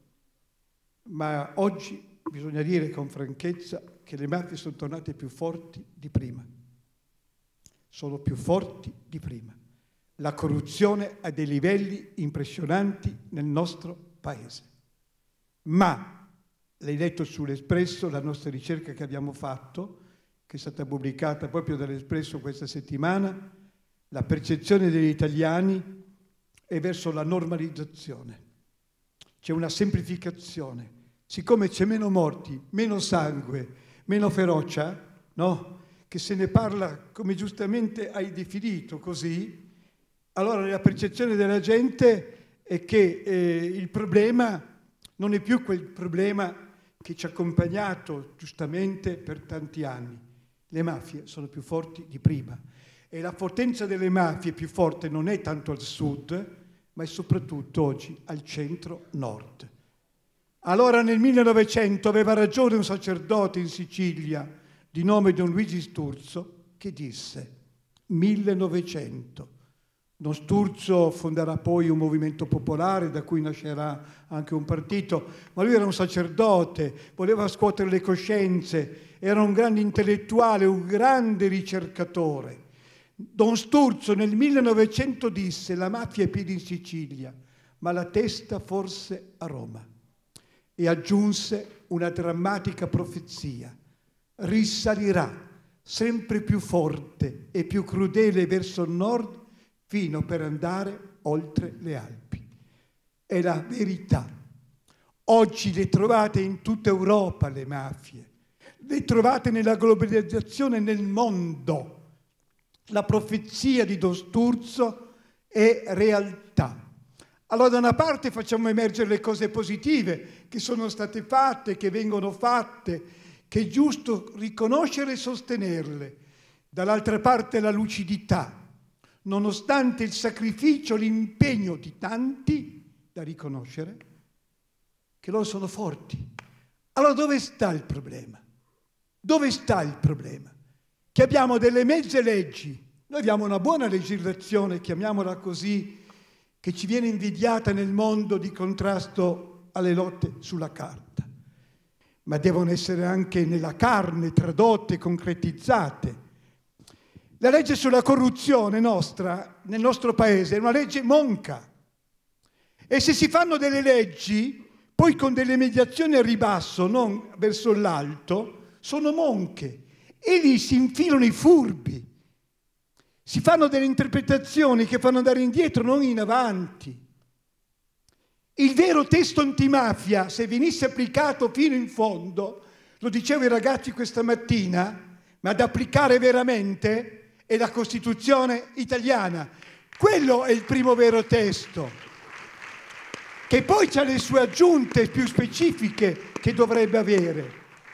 Ma oggi bisogna dire con franchezza che le mafie sono tornate più forti di prima. Sono più forti di prima. La corruzione ha dei livelli impressionanti nel nostro paese. Ma, l'hai letto sull'Espresso, la nostra ricerca che abbiamo fatto, che è stata pubblicata proprio dall'Espresso questa settimana, la percezione degli italiani è verso la normalizzazione. C'è una semplificazione. Siccome c'è meno morti, meno sangue, meno ferocia, no? Che se ne parla come giustamente hai definito così, allora la percezione della gente è che eh, il problema non è più quel problema che ci ha accompagnato giustamente per tanti anni. Le mafie sono più forti di prima e la potenza delle mafie più forte non è tanto al sud, ma è soprattutto oggi al centro-nord. Allora nel millenovecento aveva ragione un sacerdote in Sicilia di nome Don Luigi Sturzo che disse millenovecento, Don Sturzo fonderà poi un movimento popolare da cui nascerà anche un partito, ma lui era un sacerdote, voleva scuotere le coscienze, era un grande intellettuale, un grande ricercatore. Don Sturzo nel millenovecento disse: la mafia è piedi in Sicilia, ma la testa forse a Roma. E aggiunse una drammatica profezia: risalirà sempre più forte e più crudele verso il nord fino per andare oltre le Alpi. È la verità. Oggi le trovate in tutta Europa le mafie, le trovate nella globalizzazione nel mondo. La profezia di Don Sturzo è realtà. Allora da una parte facciamo emergere le cose positive che sono state fatte, che vengono fatte, che è giusto riconoscere e sostenerle. Dall'altra parte la lucidità, nonostante il sacrificio, l'impegno di tanti, da riconoscere che loro sono forti. Allora dove sta il problema? Dove sta il problema? Che abbiamo delle mezze leggi, noi abbiamo una buona legislazione, chiamiamola così, che ci viene invidiata nel mondo di contrasto alle lotte sulla carta, ma devono essere anche nella carne tradotte, concretizzate. La legge sulla corruzione nostra, nel nostro paese, è una legge monca. E se si fanno delle leggi, poi con delle mediazioni a ribasso, non verso l'alto, sono monche. E lì si infilano i furbi. Si fanno delle interpretazioni che fanno andare indietro, non in avanti. Il vero testo antimafia, se venisse applicato fino in fondo, lo dicevo ai ragazzi questa mattina, ma da applicare veramente è la Costituzione italiana. Quello è il primo vero testo, che poi ha le sue aggiunte più specifiche che dovrebbe avere.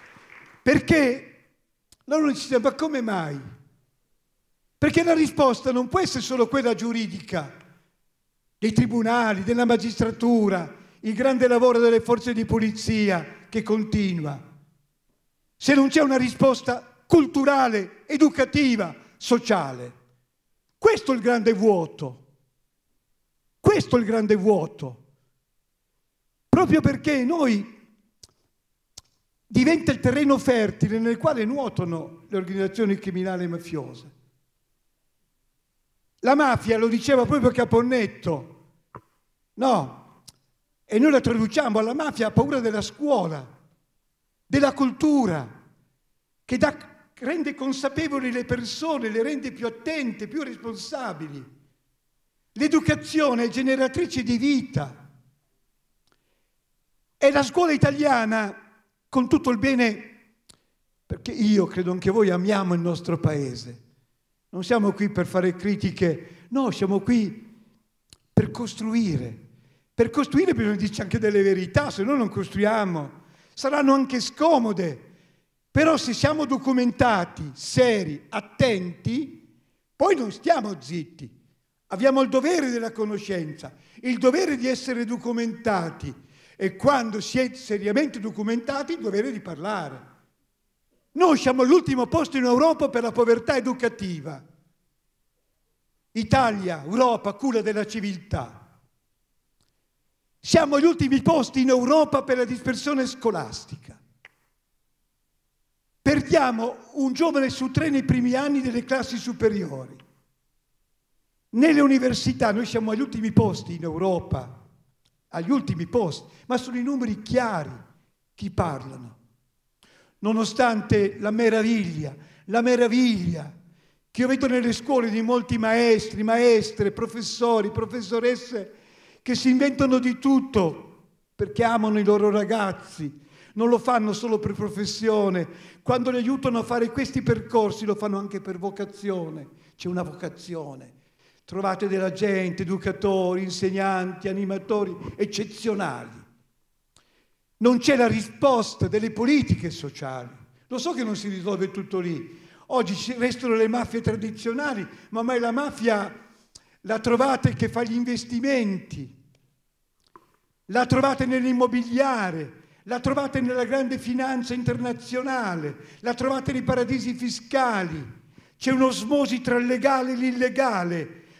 Perché loro ci dicono: ma come mai? Perché la risposta non può essere solo quella giuridica, dei tribunali, della magistratura, il grande lavoro delle forze di polizia che continua. Se non c'è una risposta culturale, educativa, sociale. Questo è il grande vuoto. Questo è il grande vuoto. Proprio perché noi diventa il terreno fertile nel quale nuotano le organizzazioni criminali e mafiose. La mafia, lo diceva proprio Caponnetto, no, e noi la traduciamo, alla mafia ha paura della scuola, della cultura, che dà, rende consapevoli le persone, le rende più attente, più responsabili. L'educazione è generatrice di vita. E la scuola italiana, con tutto il bene, perché io credo anche voi amiamo il nostro paese, non siamo qui per fare critiche, no, siamo qui per costruire. Per costruire bisogna dirci anche delle verità, se no non costruiamo. Saranno anche scomode, però se siamo documentati, seri, attenti, poi non stiamo zitti. Abbiamo il dovere della conoscenza, il dovere di essere documentati e quando si è seriamente documentati il dovere di parlare. Noi siamo all'ultimo posto in Europa per la povertà educativa. Italia, Europa, culla della civiltà. Siamo agli ultimi posti in Europa per la dispersione scolastica. Perdiamo un giovane su tre nei primi anni delle classi superiori. Nelle università noi siamo agli ultimi posti in Europa, agli ultimi posti, ma sono i numeri chiari che parlano. Nonostante la meraviglia, la meraviglia che io vedo nelle scuole di molti maestri, maestre, professori, professoresse che si inventano di tutto perché amano i loro ragazzi, non lo fanno solo per professione, quando li aiutano a fare questi percorsi lo fanno anche per vocazione, c'è una vocazione. Trovate della gente, educatori, insegnanti, animatori eccezionali. Non c'è la risposta delle politiche sociali. Lo so che non si risolve tutto lì. Oggi ci restano le mafie tradizionali, ma mai la mafia la trovate che fa gli investimenti, la trovate nell'immobiliare, la trovate nella grande finanza internazionale, la trovate nei paradisi fiscali. C'è un'osmosi tra il legale e l'illegale.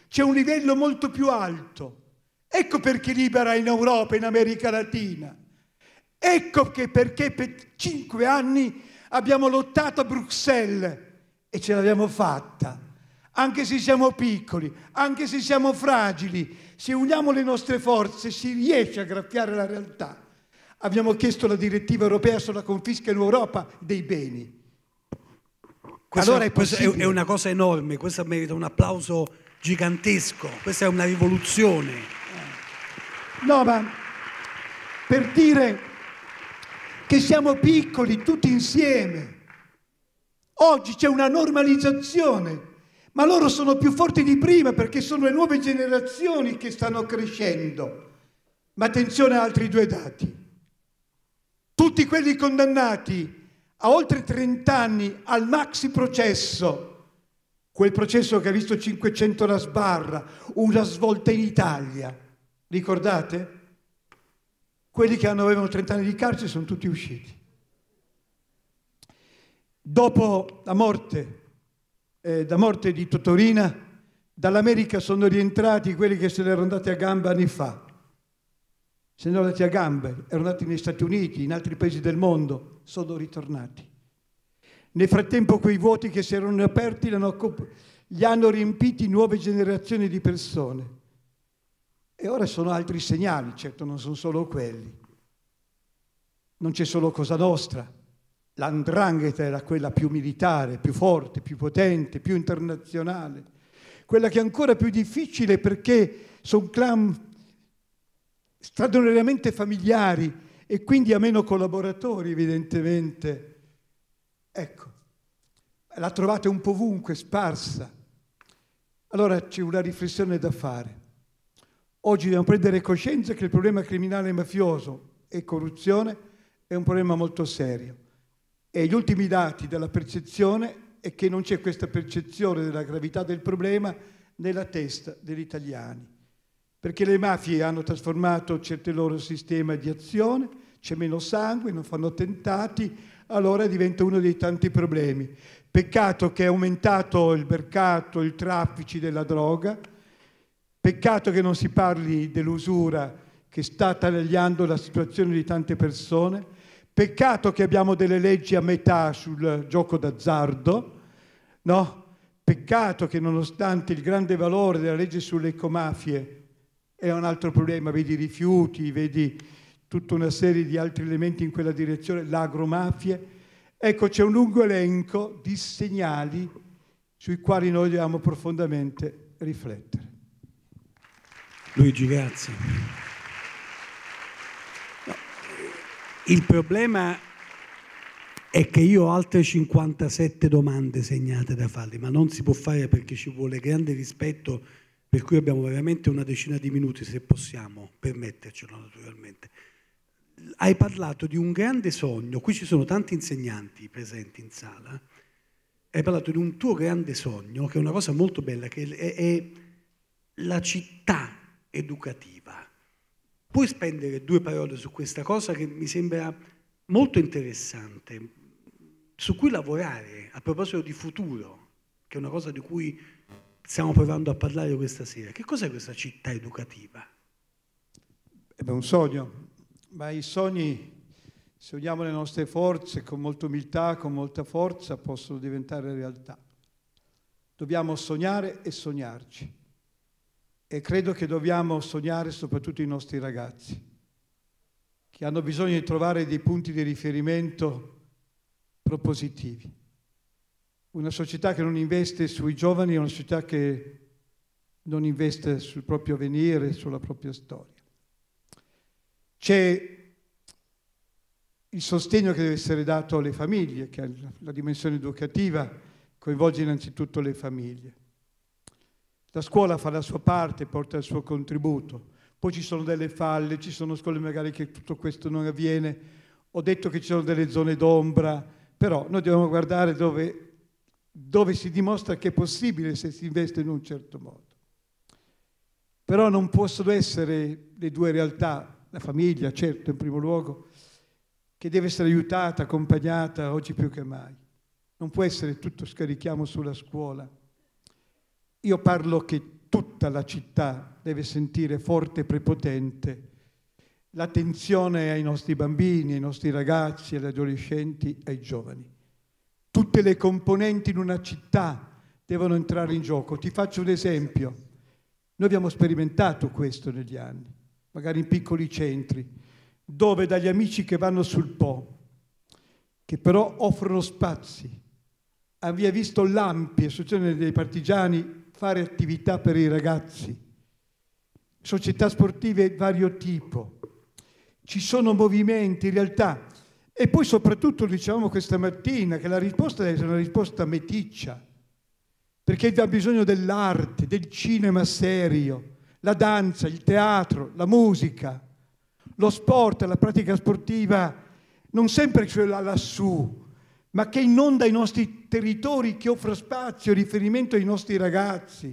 c'è un livello molto più alto. Ecco perché Libera in Europa e in America Latina. Ecco che perché per cinque anni abbiamo lottato a Bruxelles e ce l'abbiamo fatta. Anche se siamo piccoli, anche se siamo fragili, se uniamo le nostre forze si riesce a graffiare la realtà. Abbiamo chiesto la direttiva europea sulla confisca in Europa dei beni.
Questo,
allora è,
questo è, è una cosa enorme, questo merita un applauso gigantesco, questa è una rivoluzione.
No, ma per dire che siamo piccoli tutti insieme. Oggi c'è una normalizzazione, ma loro sono più forti di prima perché sono le nuove generazioni che stanno crescendo. Ma attenzione a altri due dati. Tutti quelli condannati a oltre trenta anni al maxi processo, quel processo che ha visto cinquecento la sbarra, una svolta in Italia, ricordate? Quelli che hanno, avevano trenta anni di carcere sono tutti usciti. Dopo la morte, eh, la morte di Totorina, dall'America sono rientrati quelli che se ne erano andati a gamba anni fa. Se ne erano andati a gambe, erano andati negli Stati Uniti, in altri paesi del mondo, sono ritornati. Nel frattempo quei vuoti che si erano aperti li hanno riempiti nuove generazioni di persone. E ora sono altri segnali, certo non sono solo quelli. Non c'è solo Cosa Nostra. L'Andrangheta era quella più militare, più forte, più potente, più internazionale. Quella che è ancora più difficile perché sono clan straordinariamente familiari e quindi ha meno collaboratori, evidentemente. Ecco, la trovate un po' ovunque, sparsa. Allora c'è una riflessione da fare. Oggi dobbiamo prendere coscienza che il problema criminale mafioso e corruzione è un problema molto serio. E gli ultimi dati della percezione è che non c'è questa percezione della gravità del problema nella testa degli italiani. Perché le mafie hanno trasformato certi loro sistemi di azione, c'è meno sangue, non fanno attentati, allora diventa uno dei tanti problemi. Peccato che è aumentato il mercato, il traffico della droga, peccato che non si parli dell'usura che sta tagliando la situazione di tante persone, peccato che abbiamo delle leggi a metà sul gioco d'azzardo, no? Peccato che nonostante il grande valore della legge sulle ecomafie è un altro problema, vedi i rifiuti, vedi tutta una serie di altri elementi in quella direzione, l'agromafie. Ecco, c'è un lungo elenco di segnali sui quali noi dobbiamo profondamente riflettere.
Luigi, grazie. No, il problema è che io ho altre cinquantasette domande segnate da farli, ma non si può fare perché ci vuole grande rispetto, per cui abbiamo veramente una decina di minuti, se possiamo permettercelo naturalmente. Hai parlato di un grande sogno, qui ci sono tanti insegnanti presenti in sala, hai parlato di un tuo grande sogno, che è una cosa molto bella, che è, è la città educativa. Puoi spendere due parole su questa cosa che mi sembra molto interessante, su cui lavorare a proposito di futuro, che è una cosa di cui stiamo provando a parlare questa sera. Che cos'è questa città educativa?
È un sogno, ma i sogni, se uniamo le nostre forze con molta umiltà, con molta forza, possono diventare realtà. Dobbiamo sognare e sognarci. E credo che dobbiamo sognare soprattutto i nostri ragazzi, che hanno bisogno di trovare dei punti di riferimento propositivi. Una società che non investe sui giovani è una società che non investe sul proprio avvenire, sulla propria storia. C'è il sostegno che deve essere dato alle famiglie, che la dimensione educativa coinvolge innanzitutto le famiglie. La scuola fa la sua parte, porta il suo contributo. Poi ci sono delle falle, ci sono scuole magari che tutto questo non avviene. Ho detto che ci sono delle zone d'ombra, però noi dobbiamo guardare dove dove si dimostra che è possibile se si investe in un certo modo. Però non possono essere le due realtà, la famiglia, certo, in primo luogo, che deve essere aiutata, accompagnata, oggi più che mai. Non può essere tutto scarichiamo sulla scuola. Io parlo che tutta la città deve sentire forte e prepotente l'attenzione ai nostri bambini, ai nostri ragazzi, agli adolescenti, ai giovani. Tutte le componenti in una città devono entrare in gioco. Ti faccio un esempio. Noi abbiamo sperimentato questo negli anni, magari in piccoli centri, dove dagli amici che vanno sul Po, che però offrono spazi, abbiamo visto l'Ampi, Associazione dei Partigiani, fare attività per i ragazzi, società sportive di vario tipo. Ci sono movimenti, in realtà. E poi soprattutto dicevamo questa mattina che la risposta deve essere una risposta meticcia, perché ha bisogno dell'arte, del cinema serio, la danza, il teatro, la musica, lo sport, la pratica sportiva, non sempre quella lassù, ma che inonda i nostri territori, che offre spazio e riferimento ai nostri ragazzi.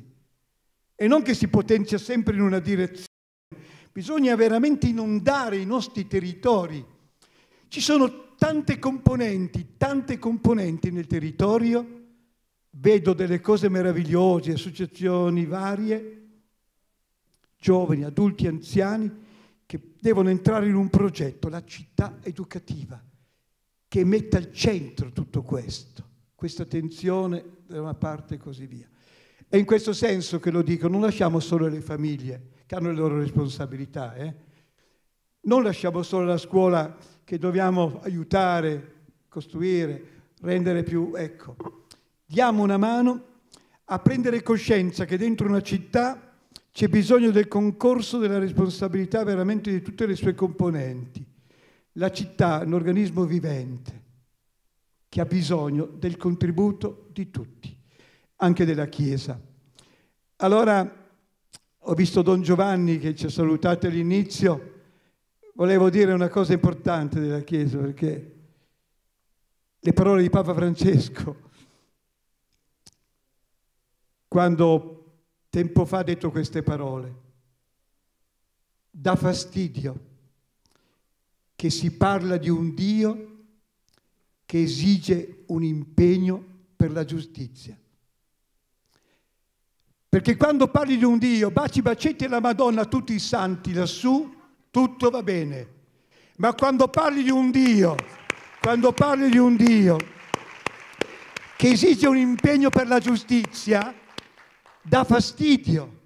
E non che si potenzia sempre in una direzione. Bisogna veramente inondare i nostri territori. Ci sono tante componenti, tante componenti nel territorio. Vedo delle cose meravigliose, associazioni varie, giovani, adulti, anziani, che devono entrare in un progetto, la città educativa, che metta al centro tutto questo, questa attenzione da una parte e così via. È in questo senso che lo dico, non lasciamo solo le famiglie, che hanno le loro responsabilità, eh? Non lasciamo solo la scuola, che dobbiamo aiutare, costruire, rendere più, ecco. Diamo una mano a prendere coscienza che dentro una città c'è bisogno del concorso, della responsabilità veramente di tutte le sue componenti. La città è un organismo vivente che ha bisogno del contributo di tutti, anche della Chiesa. Allora, ho visto Don Giovanni che ci ha salutati all'inizio, volevo dire una cosa importante della Chiesa, perché le parole di Papa Francesco, quando tempo fa ha detto queste parole, dà fastidio che si parla di un Dio che esige un impegno per la giustizia. Perché quando parli di un Dio, baci, bacetti e la Madonna, tutti i santi lassù, tutto va bene. Ma quando parli di un Dio, quando parli di un Dio che esige un impegno per la giustizia, dà fastidio.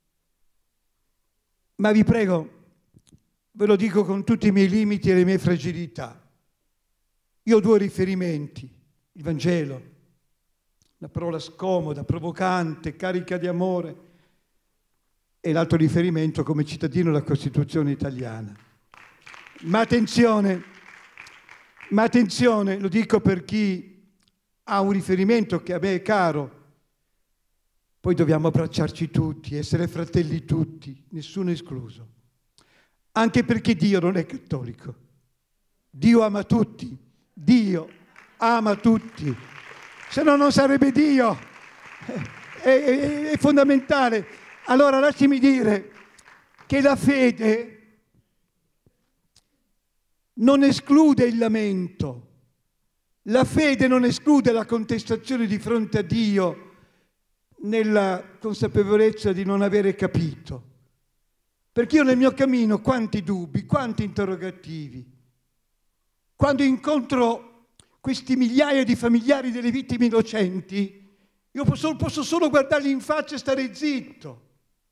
Ma vi prego, ve lo dico con tutti i miei limiti e le mie fragilità. Io ho due riferimenti, il Vangelo, una parola scomoda, provocante, carica di amore, e l'altro riferimento come cittadino la Costituzione italiana. Ma attenzione, ma attenzione, lo dico per chi ha un riferimento che a me è caro, poi dobbiamo abbracciarci tutti, essere fratelli tutti, nessuno escluso. Anche perché Dio non è cattolico. Dio ama tutti, Dio ama tutti. Se no non sarebbe Dio, è, è, è fondamentale. Allora lasciami dire che la fede non esclude il lamento, la fede non esclude la contestazione di fronte a Dio nella consapevolezza di non avere capito. Perché io nel mio cammino quanti dubbi, quanti interrogativi, quando incontro questi migliaia di familiari delle vittime innocenti, io posso, posso solo guardarli in faccia e stare zitto.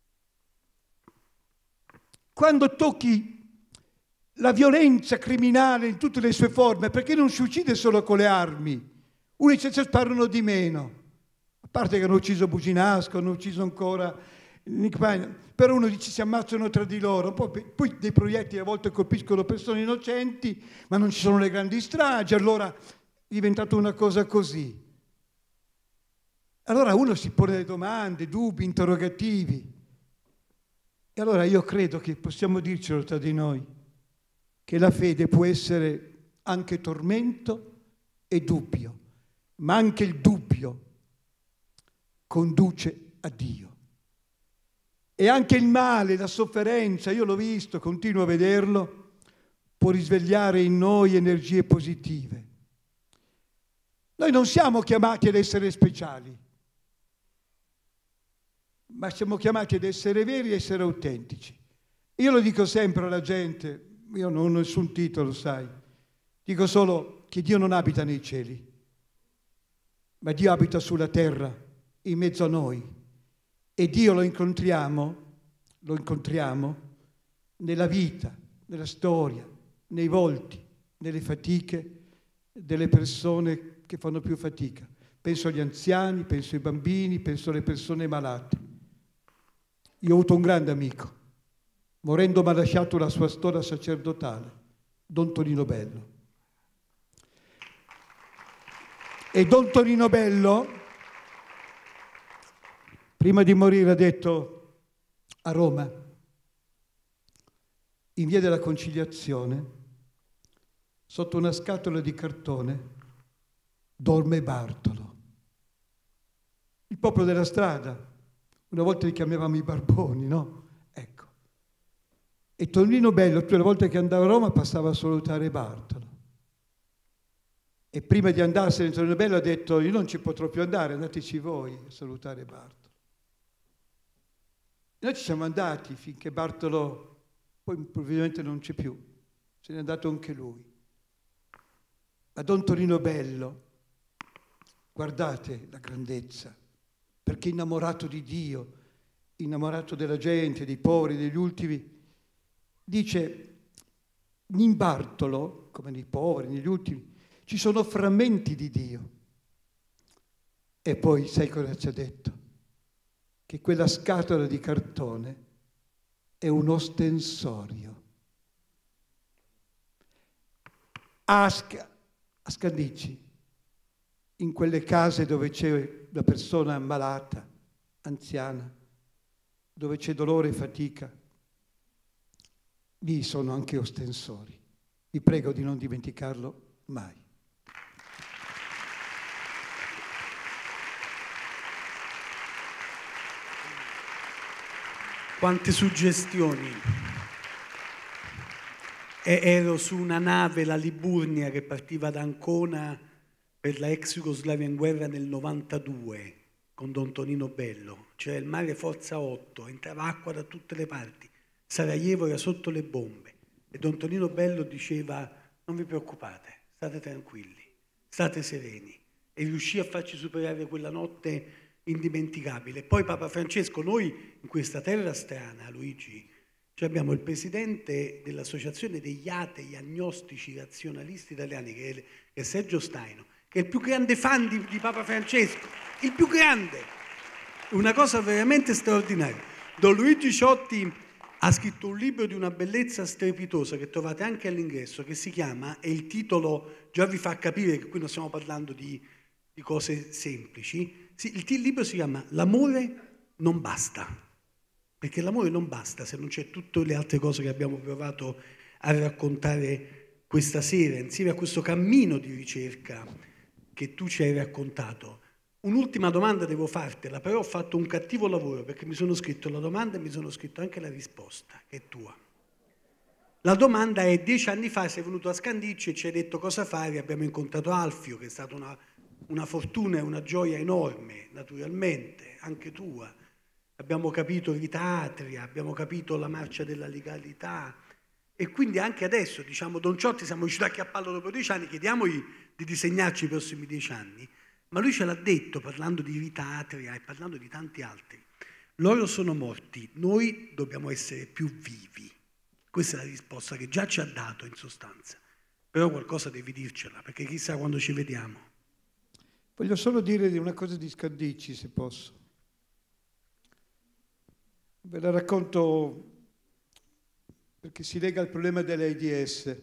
Quando tocchi la violenza criminale in tutte le sue forme, perché non si uccide solo con le armi, uno ci sparano di meno, a parte che hanno ucciso Buginasco, hanno ucciso ancora Nick Pine, però uno dice si ammazzano tra di loro, poi, poi dei proiettili a volte colpiscono persone innocenti, ma non ci sono le grandi stragi, allora è diventato una cosa così. Allora uno si pone le domande, dubbi, interrogativi. E allora io credo che possiamo dircelo tra di noi, che la fede può essere anche tormento e dubbio, ma anche il dubbio conduce a Dio. E anche il male, la sofferenza, io l'ho visto, continuo a vederlo, può risvegliare in noi energie positive. Noi non siamo chiamati ad essere speciali, ma siamo chiamati ad essere veri e essere autentici. Io lo dico sempre alla gente, io non ho nessun titolo, sai, dico solo che Dio non abita nei cieli, ma Dio abita sulla terra, in mezzo a noi. E Dio lo incontriamo, lo incontriamo nella vita, nella storia, nei volti, nelle fatiche delle persone che fanno più fatica. Penso agli anziani, penso ai bambini, penso alle persone malate. Io ho avuto un grande amico, morendo mi ha lasciato la sua storia sacerdotale, Don Tonino Bello. E Don Tonino Bello, prima di morire, ha detto a Roma, in via della Conciliazione, sotto una scatola di cartone, dorme Bartolo. Il popolo della strada, una volta li chiamavamo i barboni, no? Ecco. E Tonino Bello, tutte le volte che andava a Roma, passava a salutare Bartolo. E prima di andarsene, Tonino Bello ha detto, io non ci potrò più andare, andateci voi a salutare Bartolo. E noi ci siamo andati finché Bartolo poi improvvisamente non c'è più, se n'è andato anche lui. Ma Don Tonino Bello, guardate la grandezza, perché innamorato di Dio, innamorato della gente, dei poveri, degli ultimi, dice, in Bartolo, come nei poveri, negli ultimi, ci sono frammenti di Dio. E poi sai cosa ci ha detto? Che quella scatola di cartone è un ostensorio. A, Sc- a Scandicci, in quelle case dove c'è una persona malata, anziana, dove c'è dolore e fatica, lì sono anche ostensori. Vi prego di non dimenticarlo mai.
Quante suggestioni. E ero su una nave, la Liburnia, che partiva da Ancona per la ex Jugoslavia in guerra nel novantadue con Don Tonino Bello. C'era il mare forza otto, entrava acqua da tutte le parti. Sarajevo era sotto le bombe. E Don Tonino Bello diceva, non vi preoccupate, state tranquilli, state sereni. E riuscì a farci superare quella notte indimenticabile. Poi Papa Francesco, noi in questa terra strana, Luigi, cioè abbiamo il presidente dell'Associazione degli Atei Agnostici Razionalisti Italiani, che è, che è Sergio Staino, che è il più grande fan di, di Papa Francesco, il più grande, una cosa veramente straordinaria. Don Luigi Ciotti ha scritto un libro di una bellezza strepitosa che trovate anche all'ingresso, che si chiama, e il titolo già vi fa capire che qui non stiamo parlando di, di cose semplici. Sì, il libro si chiama L'amore non basta, perché l'amore non basta se non c'è tutte le altre cose che abbiamo provato a raccontare questa sera, insieme a questo cammino di ricerca che tu ci hai raccontato. Un'ultima domanda devo fartela, però ho fatto un cattivo lavoro perché mi sono scritto la domanda e mi sono scritto anche la risposta, che è tua. La domanda è, dieci anni fa sei venuto a Scandicci e ci hai detto cosa fare, abbiamo incontrato Alfio, che è stata una... una fortuna e una gioia enorme, naturalmente, anche tua. Abbiamo capito Vita Atria, abbiamo capito la marcia della legalità e quindi anche adesso, diciamo, Don Ciotti siamo riusciti a acchiapparlo dopo dieci anni, chiediamogli di disegnarci i prossimi dieci anni, ma lui ce l'ha detto parlando di Vita Atria e parlando di tanti altri. Loro sono morti, noi dobbiamo essere più vivi. Questa è la risposta che già ci ha dato in sostanza, però qualcosa devi dircela, perché chissà quando ci vediamo.
Voglio solo dire una cosa di Scandicci, se posso. Ve la racconto perché si lega al problema dell'AIDS.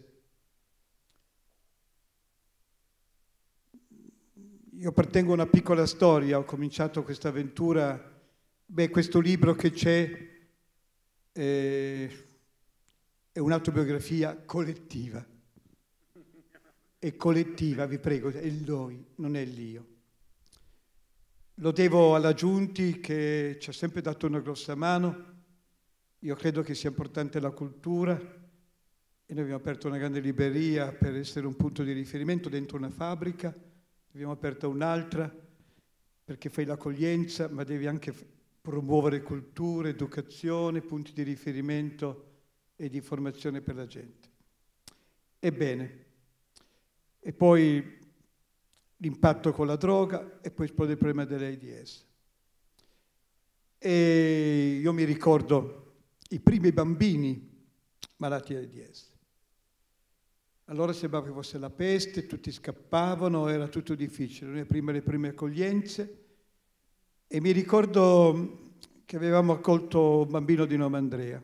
Io appartengo a una piccola storia, ho cominciato questa avventura, beh, questo libro che c'è eh, è un'autobiografia collettiva. È collettiva, vi prego, è il noi, non è l'io. Lo devo alla Giunti che ci ha sempre dato una grossa mano. Io credo che sia importante la cultura e noi abbiamo aperto una grande libreria per essere un punto di riferimento dentro una fabbrica, abbiamo aperto un'altra perché fai l'accoglienza, ma devi anche promuovere cultura, educazione, punti di riferimento e di formazione per la gente. Ebbene, e poi l'impatto con la droga e poi esplode il problema dell'AIDS. E io mi ricordo i primi bambini malati di AIDS. Allora sembrava che fosse la peste, tutti scappavano, era tutto difficile. Noi prima le prime accoglienze e mi ricordo che avevamo accolto un bambino di nome Andrea,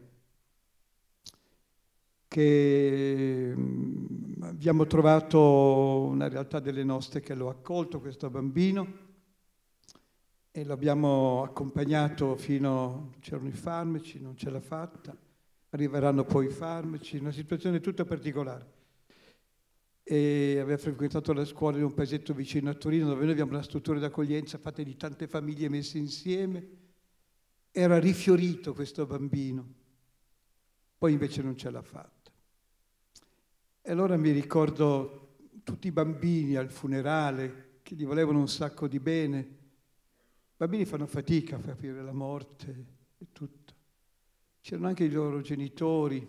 che abbiamo trovato una realtà delle nostre che lo ha accolto, questo bambino, e l'abbiamo accompagnato fino, c'erano i farmaci, non ce l'ha fatta, arriveranno poi i farmaci, una situazione tutta particolare. E aveva frequentato la scuola in un paesetto vicino a Torino, dove noi abbiamo una struttura d'accoglienza fatta di tante famiglie messe insieme. Era rifiorito questo bambino, poi invece non ce l'ha fatta. E allora mi ricordo tutti i bambini al funerale che gli volevano un sacco di bene. I bambini fanno fatica a capire la morte e tutto. C'erano anche i loro genitori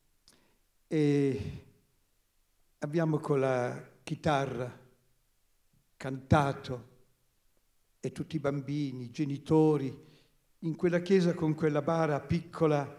e abbiamo con la chitarra cantato e tutti i bambini, i genitori, in quella chiesa con quella bara piccola,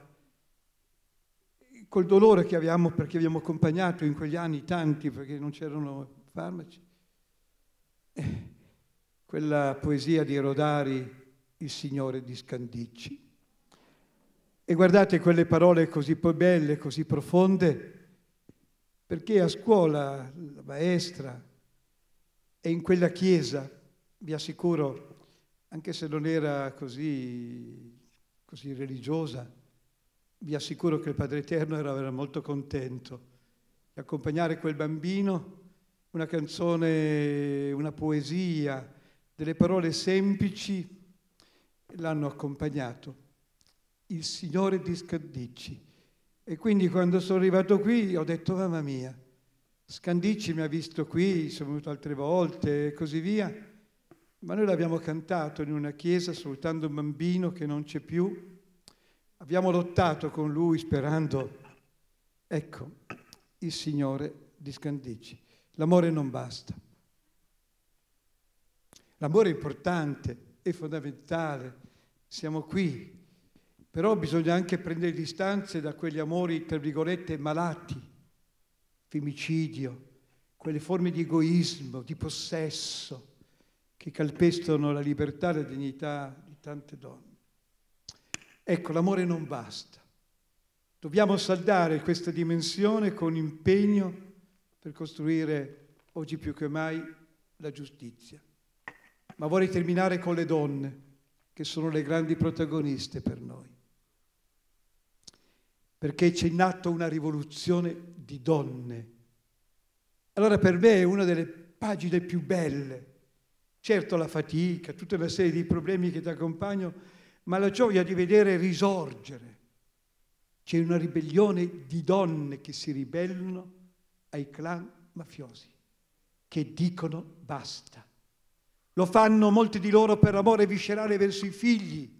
col dolore che avevamo perché abbiamo accompagnato in quegli anni tanti, perché non c'erano farmaci. Eh, quella poesia di Rodari, Il Signore di Scandicci. E guardate quelle parole così poi belle, così profonde, perché a scuola la maestra e in quella chiesa, vi assicuro, anche se non era così, così religiosa, vi assicuro che il Padre Eterno era, era molto contento di accompagnare quel bambino, una canzone, una poesia, delle parole semplici, l'hanno accompagnato. Il Signore di Scandicci. E quindi quando sono arrivato qui ho detto, mamma mia, Scandicci mi ha visto qui, sono venuto altre volte e così via, ma noi l'abbiamo cantato in una chiesa salutando un bambino che non c'è più. Abbiamo lottato con lui sperando, ecco, il Signore di Scandicci. L'amore non basta. L'amore è importante, è fondamentale, siamo qui. Però bisogna anche prendere distanze da quegli amori, tra virgolette, malati, femicidio, quelle forme di egoismo, di possesso, che calpestano la libertà e la dignità di tante donne. Ecco, l'amore non basta. Dobbiamo saldare questa dimensione con impegno per costruire, oggi più che mai, la giustizia. Ma vorrei terminare con le donne, che sono le grandi protagoniste per noi. Perché c'è in atto una rivoluzione di donne. Allora per me è una delle pagine più belle. Certo la fatica, tutta una serie di problemi che ti accompagnano, ma la gioia di vedere risorgere. C'è una ribellione di donne che si ribellano ai clan mafiosi, che dicono basta. Lo fanno molti di loro per amore viscerale verso i figli.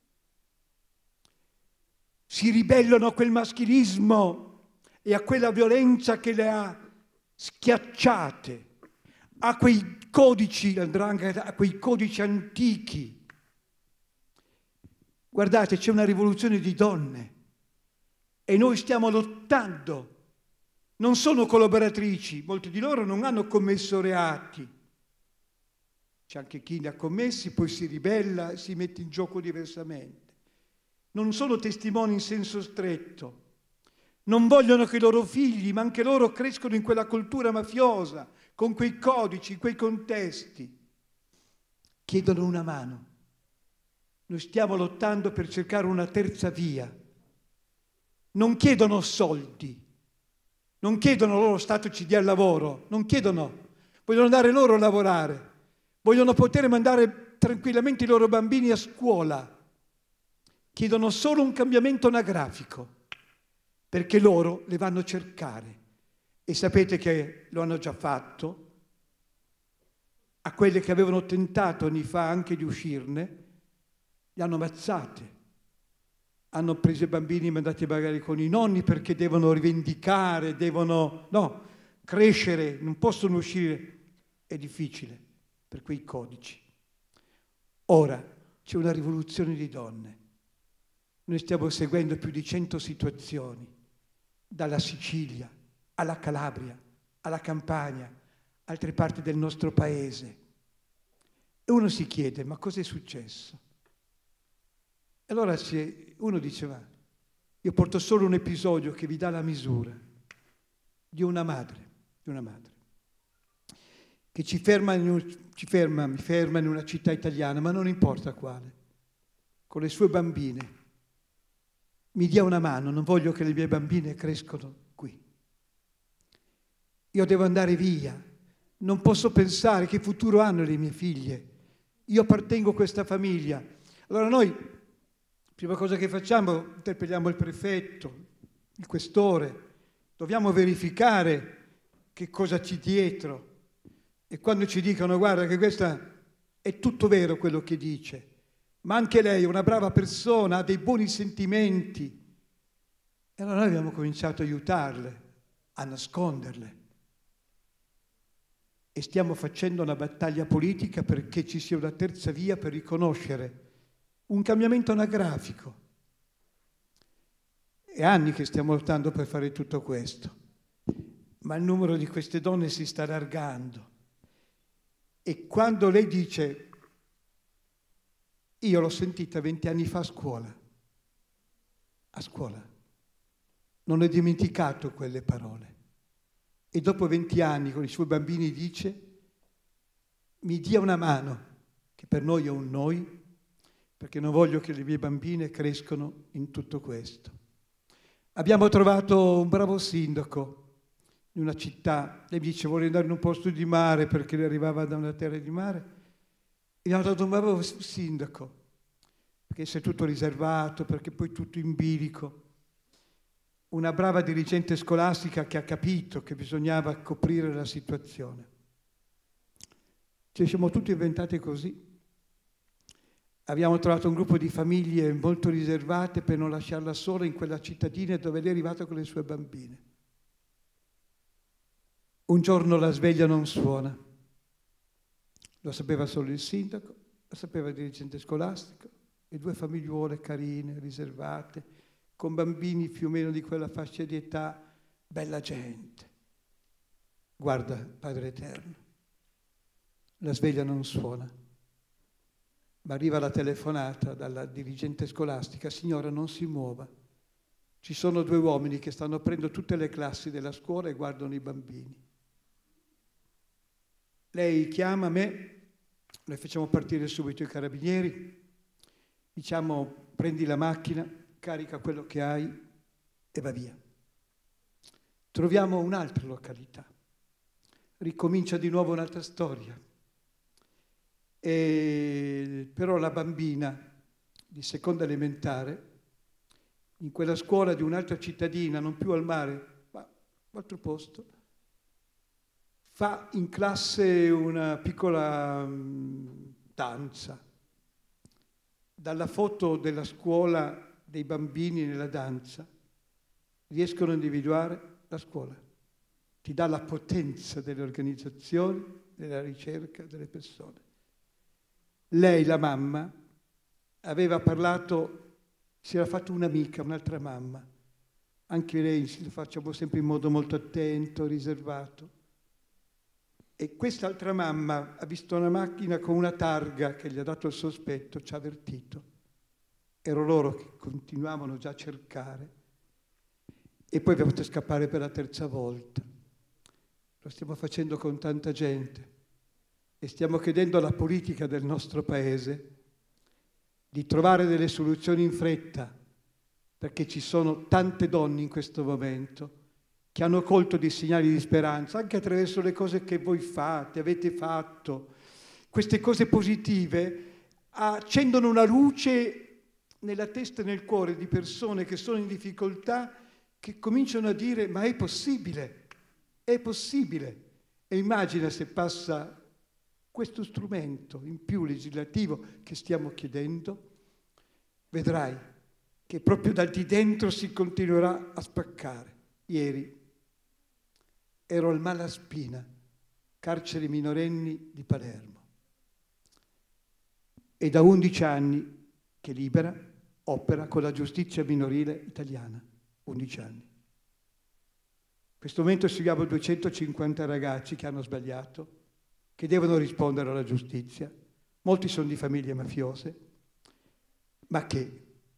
Si ribellano a quel maschilismo e a quella violenza che le ha schiacciate, a quei codici, a quei codici antichi. Guardate, c'è una rivoluzione di donne e noi stiamo lottando. Non sono collaboratrici, molti di loro non hanno commesso reati. C'è anche chi ne ha commessi, poi si ribella e si mette in gioco diversamente. Non sono testimoni in senso stretto. Non vogliono che i loro figli, ma anche loro, crescono in quella cultura mafiosa, con quei codici, quei contesti. Chiedono una mano. Noi stiamo lottando per cercare una terza via. Non chiedono soldi, non chiedono loro Stato ci dia il lavoro, non chiedono, vogliono andare loro a lavorare, vogliono poter mandare tranquillamente i loro bambini a scuola. Chiedono solo un cambiamento anagrafico, perché loro le vanno a cercare. E sapete che lo hanno già fatto? A quelle che avevano tentato anni fa anche di uscirne, le hanno ammazzate, hanno preso i bambini e mandati magari con i nonni perché devono rivendicare, devono no, crescere, non possono uscire. È difficile per quei codici. Ora c'è una rivoluzione di donne. Noi stiamo seguendo più di cento situazioni, dalla Sicilia alla Calabria, alla Campania, altre parti del nostro paese. E uno si chiede, ma cosa è successo? E allora uno diceva, io porto solo un episodio che vi dà la misura di una madre, di una madre, che ci ferma, in un, ci ferma, mi ferma in una città italiana, ma non importa quale, con le sue bambine. Mi dia una mano, non voglio che le mie bambine crescono qui. Io devo andare via, non posso pensare che futuro hanno le mie figlie. Io appartengo a questa famiglia. Allora noi, prima cosa che facciamo, interpelliamo il prefetto, il questore, dobbiamo verificare che cosa c'è dietro. E quando ci dicono, guarda che questa è tutto vero quello che dice, ma anche lei è una brava persona, ha dei buoni sentimenti. E allora noi abbiamo cominciato a aiutarle, a nasconderle. E stiamo facendo una battaglia politica perché ci sia una terza via per riconoscere un cambiamento anagrafico. È anni che stiamo lottando per fare tutto questo, ma il numero di queste donne si sta allargando. E quando lei dice, io l'ho sentita venti anni fa a scuola, a scuola, non ho dimenticato quelle parole. E dopo venti anni con i suoi bambini dice, mi dia una mano, che per noi è un noi, perché non voglio che le mie bambine crescono in tutto questo. Abbiamo trovato un bravo sindaco in una città, lei mi dice vorrei andare in un posto di mare perché lei arrivava da una terra di mare, e abbiamo trovato un bravo sindaco, perché si è tutto riservato, perché poi tutto in bilico. Una brava dirigente scolastica che ha capito che bisognava coprire la situazione. Ci siamo tutti inventati così. Abbiamo trovato un gruppo di famiglie molto riservate per non lasciarla sola in quella cittadina dove lei è arrivata con le sue bambine. Un giorno la sveglia non suona. Lo sapeva solo il sindaco, lo sapeva il dirigente scolastico, e due famigliuole carine, riservate, con bambini più o meno di quella fascia di età, bella gente. Guarda, Padre Eterno, la sveglia non suona, ma arriva la telefonata dalla dirigente scolastica, signora non si muova, ci sono due uomini che stanno aprendo tutte le classi della scuola e guardano i bambini. Lei chiama me, noi facciamo partire subito i carabinieri, diciamo prendi la macchina, carica quello che hai e va via. Troviamo un'altra località, ricomincia di nuovo un'altra storia. E però la bambina di seconda elementare, in quella scuola di un'altra cittadina, non più al mare, ma altro posto, fa in classe una piccola um, danza. Dalla foto della scuola dei bambini nella danza riescono a individuare la scuola. Ti dà la potenza delle organizzazioni, della ricerca, delle persone. Lei, la mamma, aveva parlato, si era fatta un'amica, un'altra mamma. Anche lei si lo facciamo sempre in modo molto attento, riservato. E quest'altra mamma ha visto una macchina con una targa che gli ha dato il sospetto, ci ha avvertito. Ero loro che continuavano già a cercare. E poi abbiamo fatto scappare per la terza volta. Lo stiamo facendo con tanta gente. E stiamo chiedendo alla politica del nostro paese di trovare delle soluzioni in fretta, perché ci sono tante donne in questo momento che hanno colto dei segnali di speranza, anche attraverso le cose che voi fate, avete fatto. Queste cose positive accendono una luce nella testa e nel cuore di persone che sono in difficoltà, che cominciano a dire ma è possibile, è possibile. E immagina se passa questo strumento in più legislativo che stiamo chiedendo, vedrai che proprio da di dentro si continuerà a spaccare. Ieri ero al Malaspina, carcere minorenni di Palermo, e da undici anni che Libera opera con la giustizia minorile italiana. undici anni. In questo momento seguiamo duecentocinquanta ragazzi che hanno sbagliato, che devono rispondere alla giustizia. Molti sono di famiglie mafiose, ma che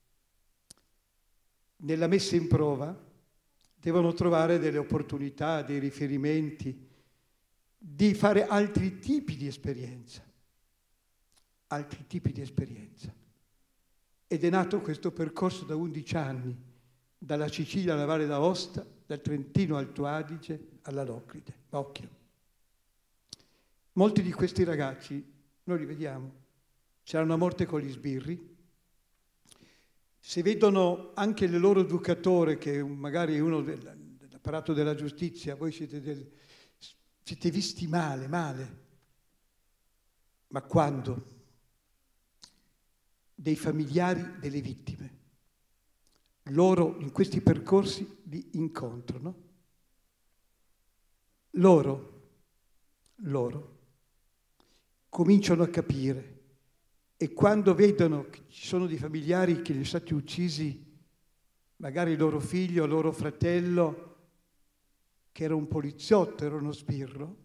nella messa in prova devono trovare delle opportunità, dei riferimenti, di fare altri tipi di esperienza, altri tipi di esperienza. Ed è nato questo percorso da undici anni, dalla Sicilia alla Valle d'Aosta, dal Trentino Alto Adige alla Locride. Occhio. Molti di questi ragazzi, noi li vediamo, c'erano a morte con gli sbirri. Se vedono anche il loro educatore, che magari è uno del, dell'apparato della giustizia, voi siete, del, siete visti male, male. Ma quando dei familiari delle vittime loro in questi percorsi li incontrano, loro, loro cominciano a capire. E quando vedono che ci sono dei familiari che li sono stati uccisi, magari il loro figlio, il loro fratello, che era un poliziotto, era uno sbirro,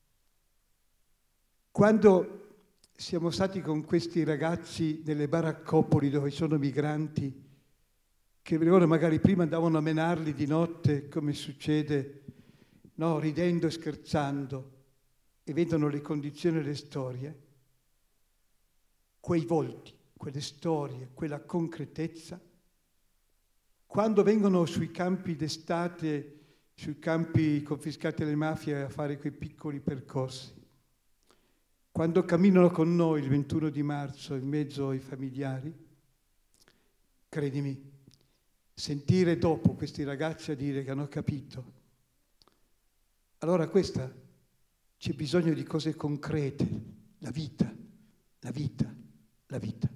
quando siamo stati con questi ragazzi nelle baraccopoli dove sono migranti, che loro magari prima andavano a menarli di notte, come succede, no, ridendo e scherzando, e vedono le condizioni e le storie, quei volti, quelle storie, quella concretezza, quando vengono sui campi d'estate, sui campi confiscati alle mafie a fare quei piccoli percorsi, quando camminano con noi il ventuno di marzo in mezzo ai familiari, credimi, sentire dopo questi ragazzi a dire che hanno capito, allora questa c'è bisogno di cose concrete, la vita, la vita. La vita.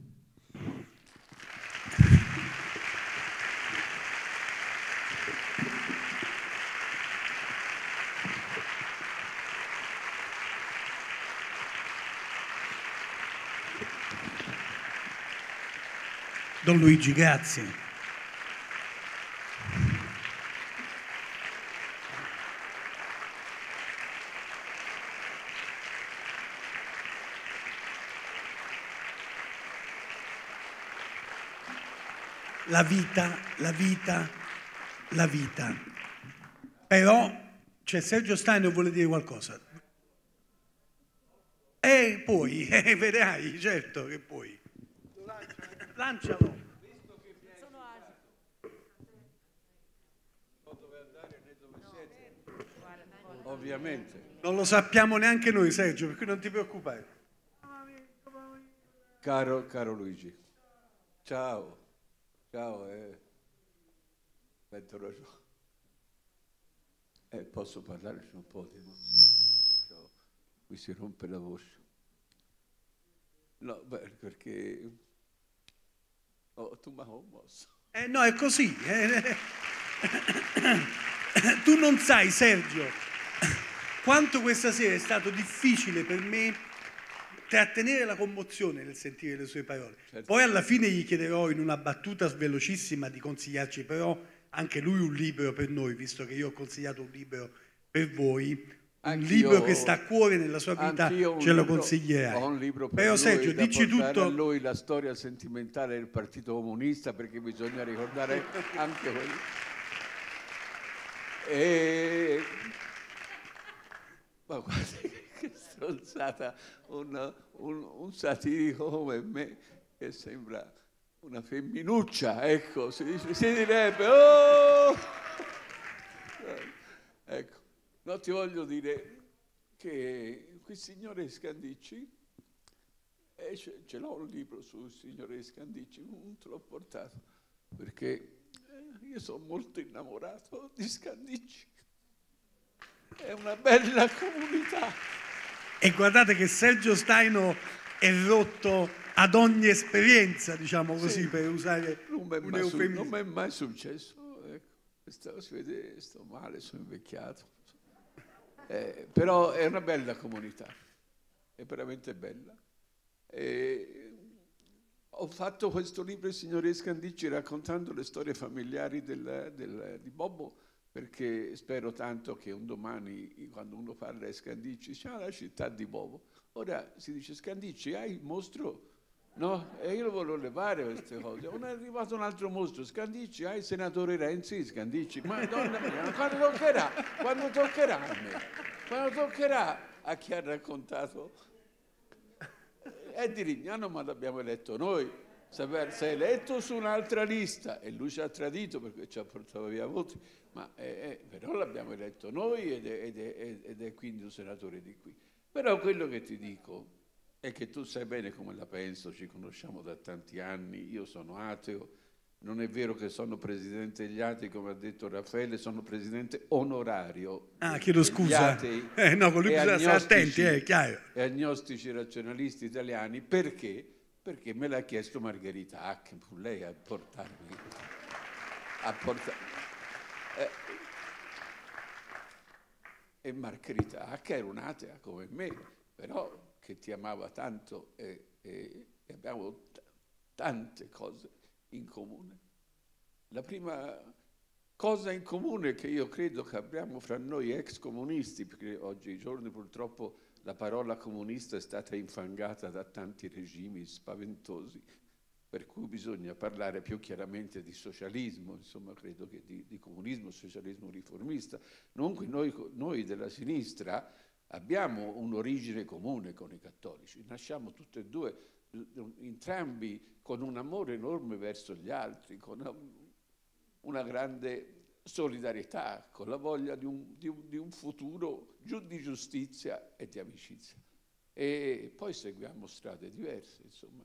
Don Luigi, grazie. La vita, la vita, la vita. Però c'è Sergio Staino che vuole dire qualcosa. E poi, eh, vedrai, certo che poi. Lancialo.
Ovviamente.
Non lo sappiamo neanche noi, Sergio, per cui non ti preoccupare.
Caro, caro Luigi, ciao. Ciao, eh. Bentornato. Eh, posso parlare su un po' di Ciao. Qui si rompe la voce. No, beh, perché oh, tu mi hai commosso.
Eh no, è così. Eh. Tu non sai, Sergio, quanto questa sera è stato difficile per me trattenere la commozione nel sentire le sue parole. Certo. Poi alla fine gli chiederò in una battuta velocissima di consigliarci però anche lui un libro per noi, visto che io ho consigliato un libro per voi, un anch'io, libro che sta a cuore nella sua vita, ce lo consiglierai.
Ho un libro per
però
lui,
Sergio,
da
dici tutto.
A lui la storia sentimentale del Partito Comunista, perché bisogna ricordare anche quello. E... Ma guarda che stronzata, un, un, un satirico come me che sembra una femminuccia, ecco, si, si direbbe, oh! Ecco, no, ti voglio dire che qui signore Scandicci, e ce, ce l'ho un libro sul signore Scandicci, non te l'ho portato, perché eh, io sono molto innamorato di Scandicci, è una bella comunità.
E guardate che Sergio Staino è rotto ad ogni esperienza, diciamo così,
Sì,
per usare
non mi è
un
mai, su-
eufemismo.
non mi è mai successo. Ecco, sto, si vede, sto male, sono invecchiato. Eh, però è una bella comunità, è veramente bella. E ho fatto questo libro, Il signore Scandicci, raccontando le storie familiari del, del, di Bobbo, perché spero tanto che un domani, quando uno parla di Scandicci, c'è la città di Bovo. Ora si dice: Scandicci, hai il mostro? No? E io lo volevo levare queste cose. Non è arrivato un altro mostro. Scandicci, hai il senatore Renzi? Scandicci, madonna mia, quando toccherà? Quando toccherà a me? Quando toccherà a chi ha raccontato? È di Rignano, ma l'abbiamo eletto noi. Si è eletto su un'altra lista e lui ci ha tradito perché ci ha portato via voti, ma è, è, però l'abbiamo eletto noi ed è, ed, è, ed è quindi un senatore di qui. Però quello che ti dico è che tu sai bene come la penso, ci conosciamo da tanti anni, io sono ateo, non è vero che sono presidente degli atei, come ha detto Raffaele, sono presidente onorario.
Ah, chiedo scusa.
Atei
Eh, no, con lui bisogna stare attenti, eh, chiaro.
E agnostici razionalisti italiani, perché? Perché me l'ha chiesto Margherita Hack, lei a portarmi, a portarmi. Eh, e Margherita Hack era un'atea come me, però che ti amava tanto e, e, e abbiamo t- tante cose in comune. La prima cosa in comune che io credo che abbiamo fra noi ex comunisti, perché oggigiorno purtroppo la parola comunista è stata infangata da tanti regimi spaventosi, per cui bisogna parlare più chiaramente di socialismo, insomma credo che di, di comunismo, socialismo riformista. Dunque noi, noi della sinistra abbiamo un'origine comune con i cattolici, nasciamo tutti e due, entrambi con un amore enorme verso gli altri, con una, una grande solidarietà, con la voglia di un, di un, di un futuro di giustizia e di amicizia. E poi seguiamo strade diverse, insomma,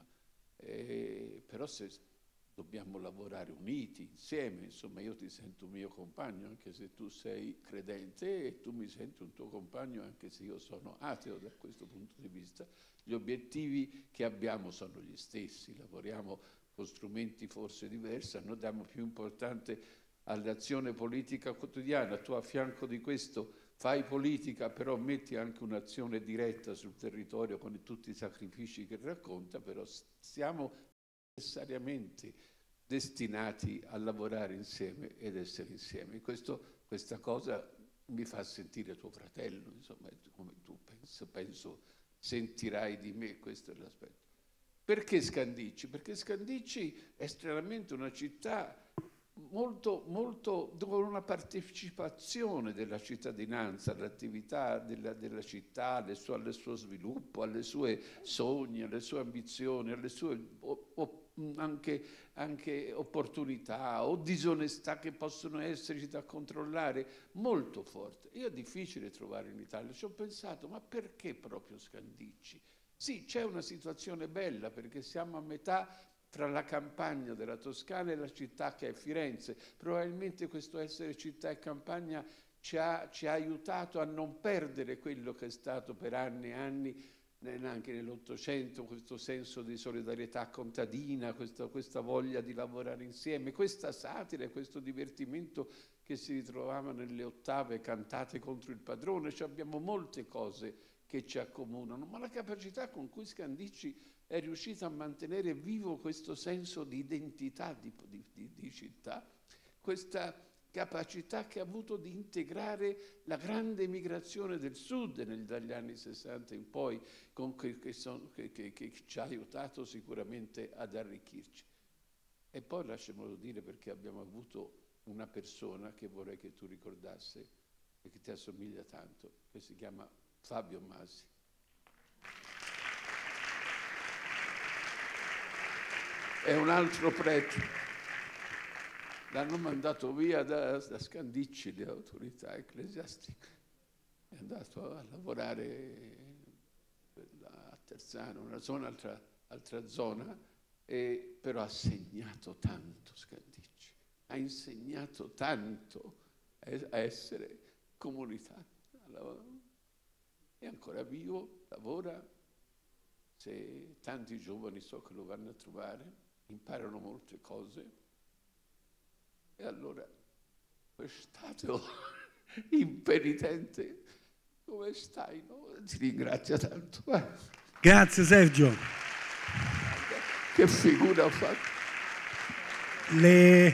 e, però se dobbiamo lavorare uniti, insieme, insomma, io ti sento un mio compagno anche se tu sei credente e tu mi senti un tuo compagno anche se io sono ateo da questo punto di vista. Gli obiettivi che abbiamo sono gli stessi, lavoriamo con strumenti forse diversi, noi diamo più importante all'azione politica quotidiana, tu a fianco di questo fai politica, però metti anche un'azione diretta sul territorio con tutti i sacrifici che racconta, però siamo necessariamente destinati a lavorare insieme ed essere insieme. Questo, questa cosa mi fa sentire tuo fratello, insomma, come tu penso, penso sentirai di me, questo è l'aspetto. Perché Scandicci? Perché Scandicci è estremamente una città molto, molto, con una partecipazione della cittadinanza all'attività della, della città, alle sue, al suo sviluppo, alle sue sogni, alle sue ambizioni, alle sue o, o, anche, anche opportunità o disonestà che possono esserci da controllare, molto forte. Io è difficile trovare in Italia, ci ho pensato, ma perché proprio Scandicci? Sì, c'è una situazione bella perché siamo a metà tra la campagna della Toscana e la città che è Firenze. Probabilmente questo essere città e campagna ci ha, ci ha aiutato a non perdere quello che è stato per anni e anni, anche nell'Ottocento, questo senso di solidarietà contadina, questa, questa voglia di lavorare insieme, questa satira e questo divertimento che si ritrovava nelle ottave cantate contro il padrone. Cioè abbiamo molte cose che ci accomunano, ma la capacità con cui Scandicci è riuscito a mantenere vivo questo senso di identità di, di, di, di città, questa capacità che ha avuto di integrare la grande migrazione del sud nel, dagli anni sessanta in poi, con che, che, son, che, che, che ci ha aiutato sicuramente ad arricchirci. E poi lasciamolo dire perché abbiamo avuto una persona che vorrei che tu ricordassi e che ti assomiglia tanto, che si chiama Fabio Masi. È un altro prete, l'hanno mandato via da, da Scandicci, le autorità ecclesiastiche, è andato a lavorare a Terzano, una zona, altra, altra zona, e, però ha segnato tanto Scandicci, ha insegnato tanto a essere comunità, è ancora vivo, lavora, se tanti giovani so che lo vanno a trovare, imparano molte cose. E allora, è stato impenitente, come stai? No? Ti ringrazio tanto. Eh.
Grazie Sergio.
Che figura ha fatto.
Le...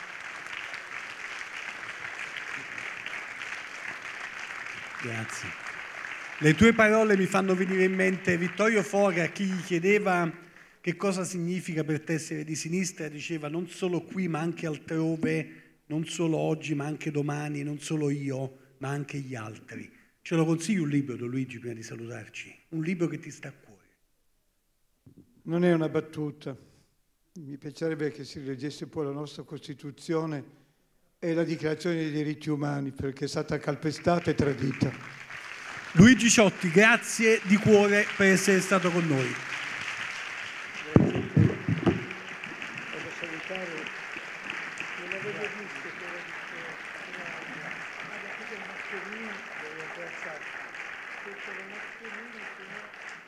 Grazie. Le tue parole mi fanno venire in mente Vittorio Fora, a chi gli chiedeva che cosa significa per te essere di sinistra, diceva non solo qui ma anche altrove, non solo oggi ma anche domani, non solo io ma anche gli altri. Ce lo consigli un libro, Don Luigi, prima di salutarci? Un libro che ti sta a cuore.
Non è una battuta. Mi piacerebbe che si leggesse poi la nostra Costituzione e la Dichiarazione dei diritti umani, perché è stata calpestata e tradita.
Luigi Ciotti, grazie di cuore per essere stato con noi.
Grazie a te. Voglio salutare, non avevo visto che era di mascherine, devo apprezzare. Questo è mascherine,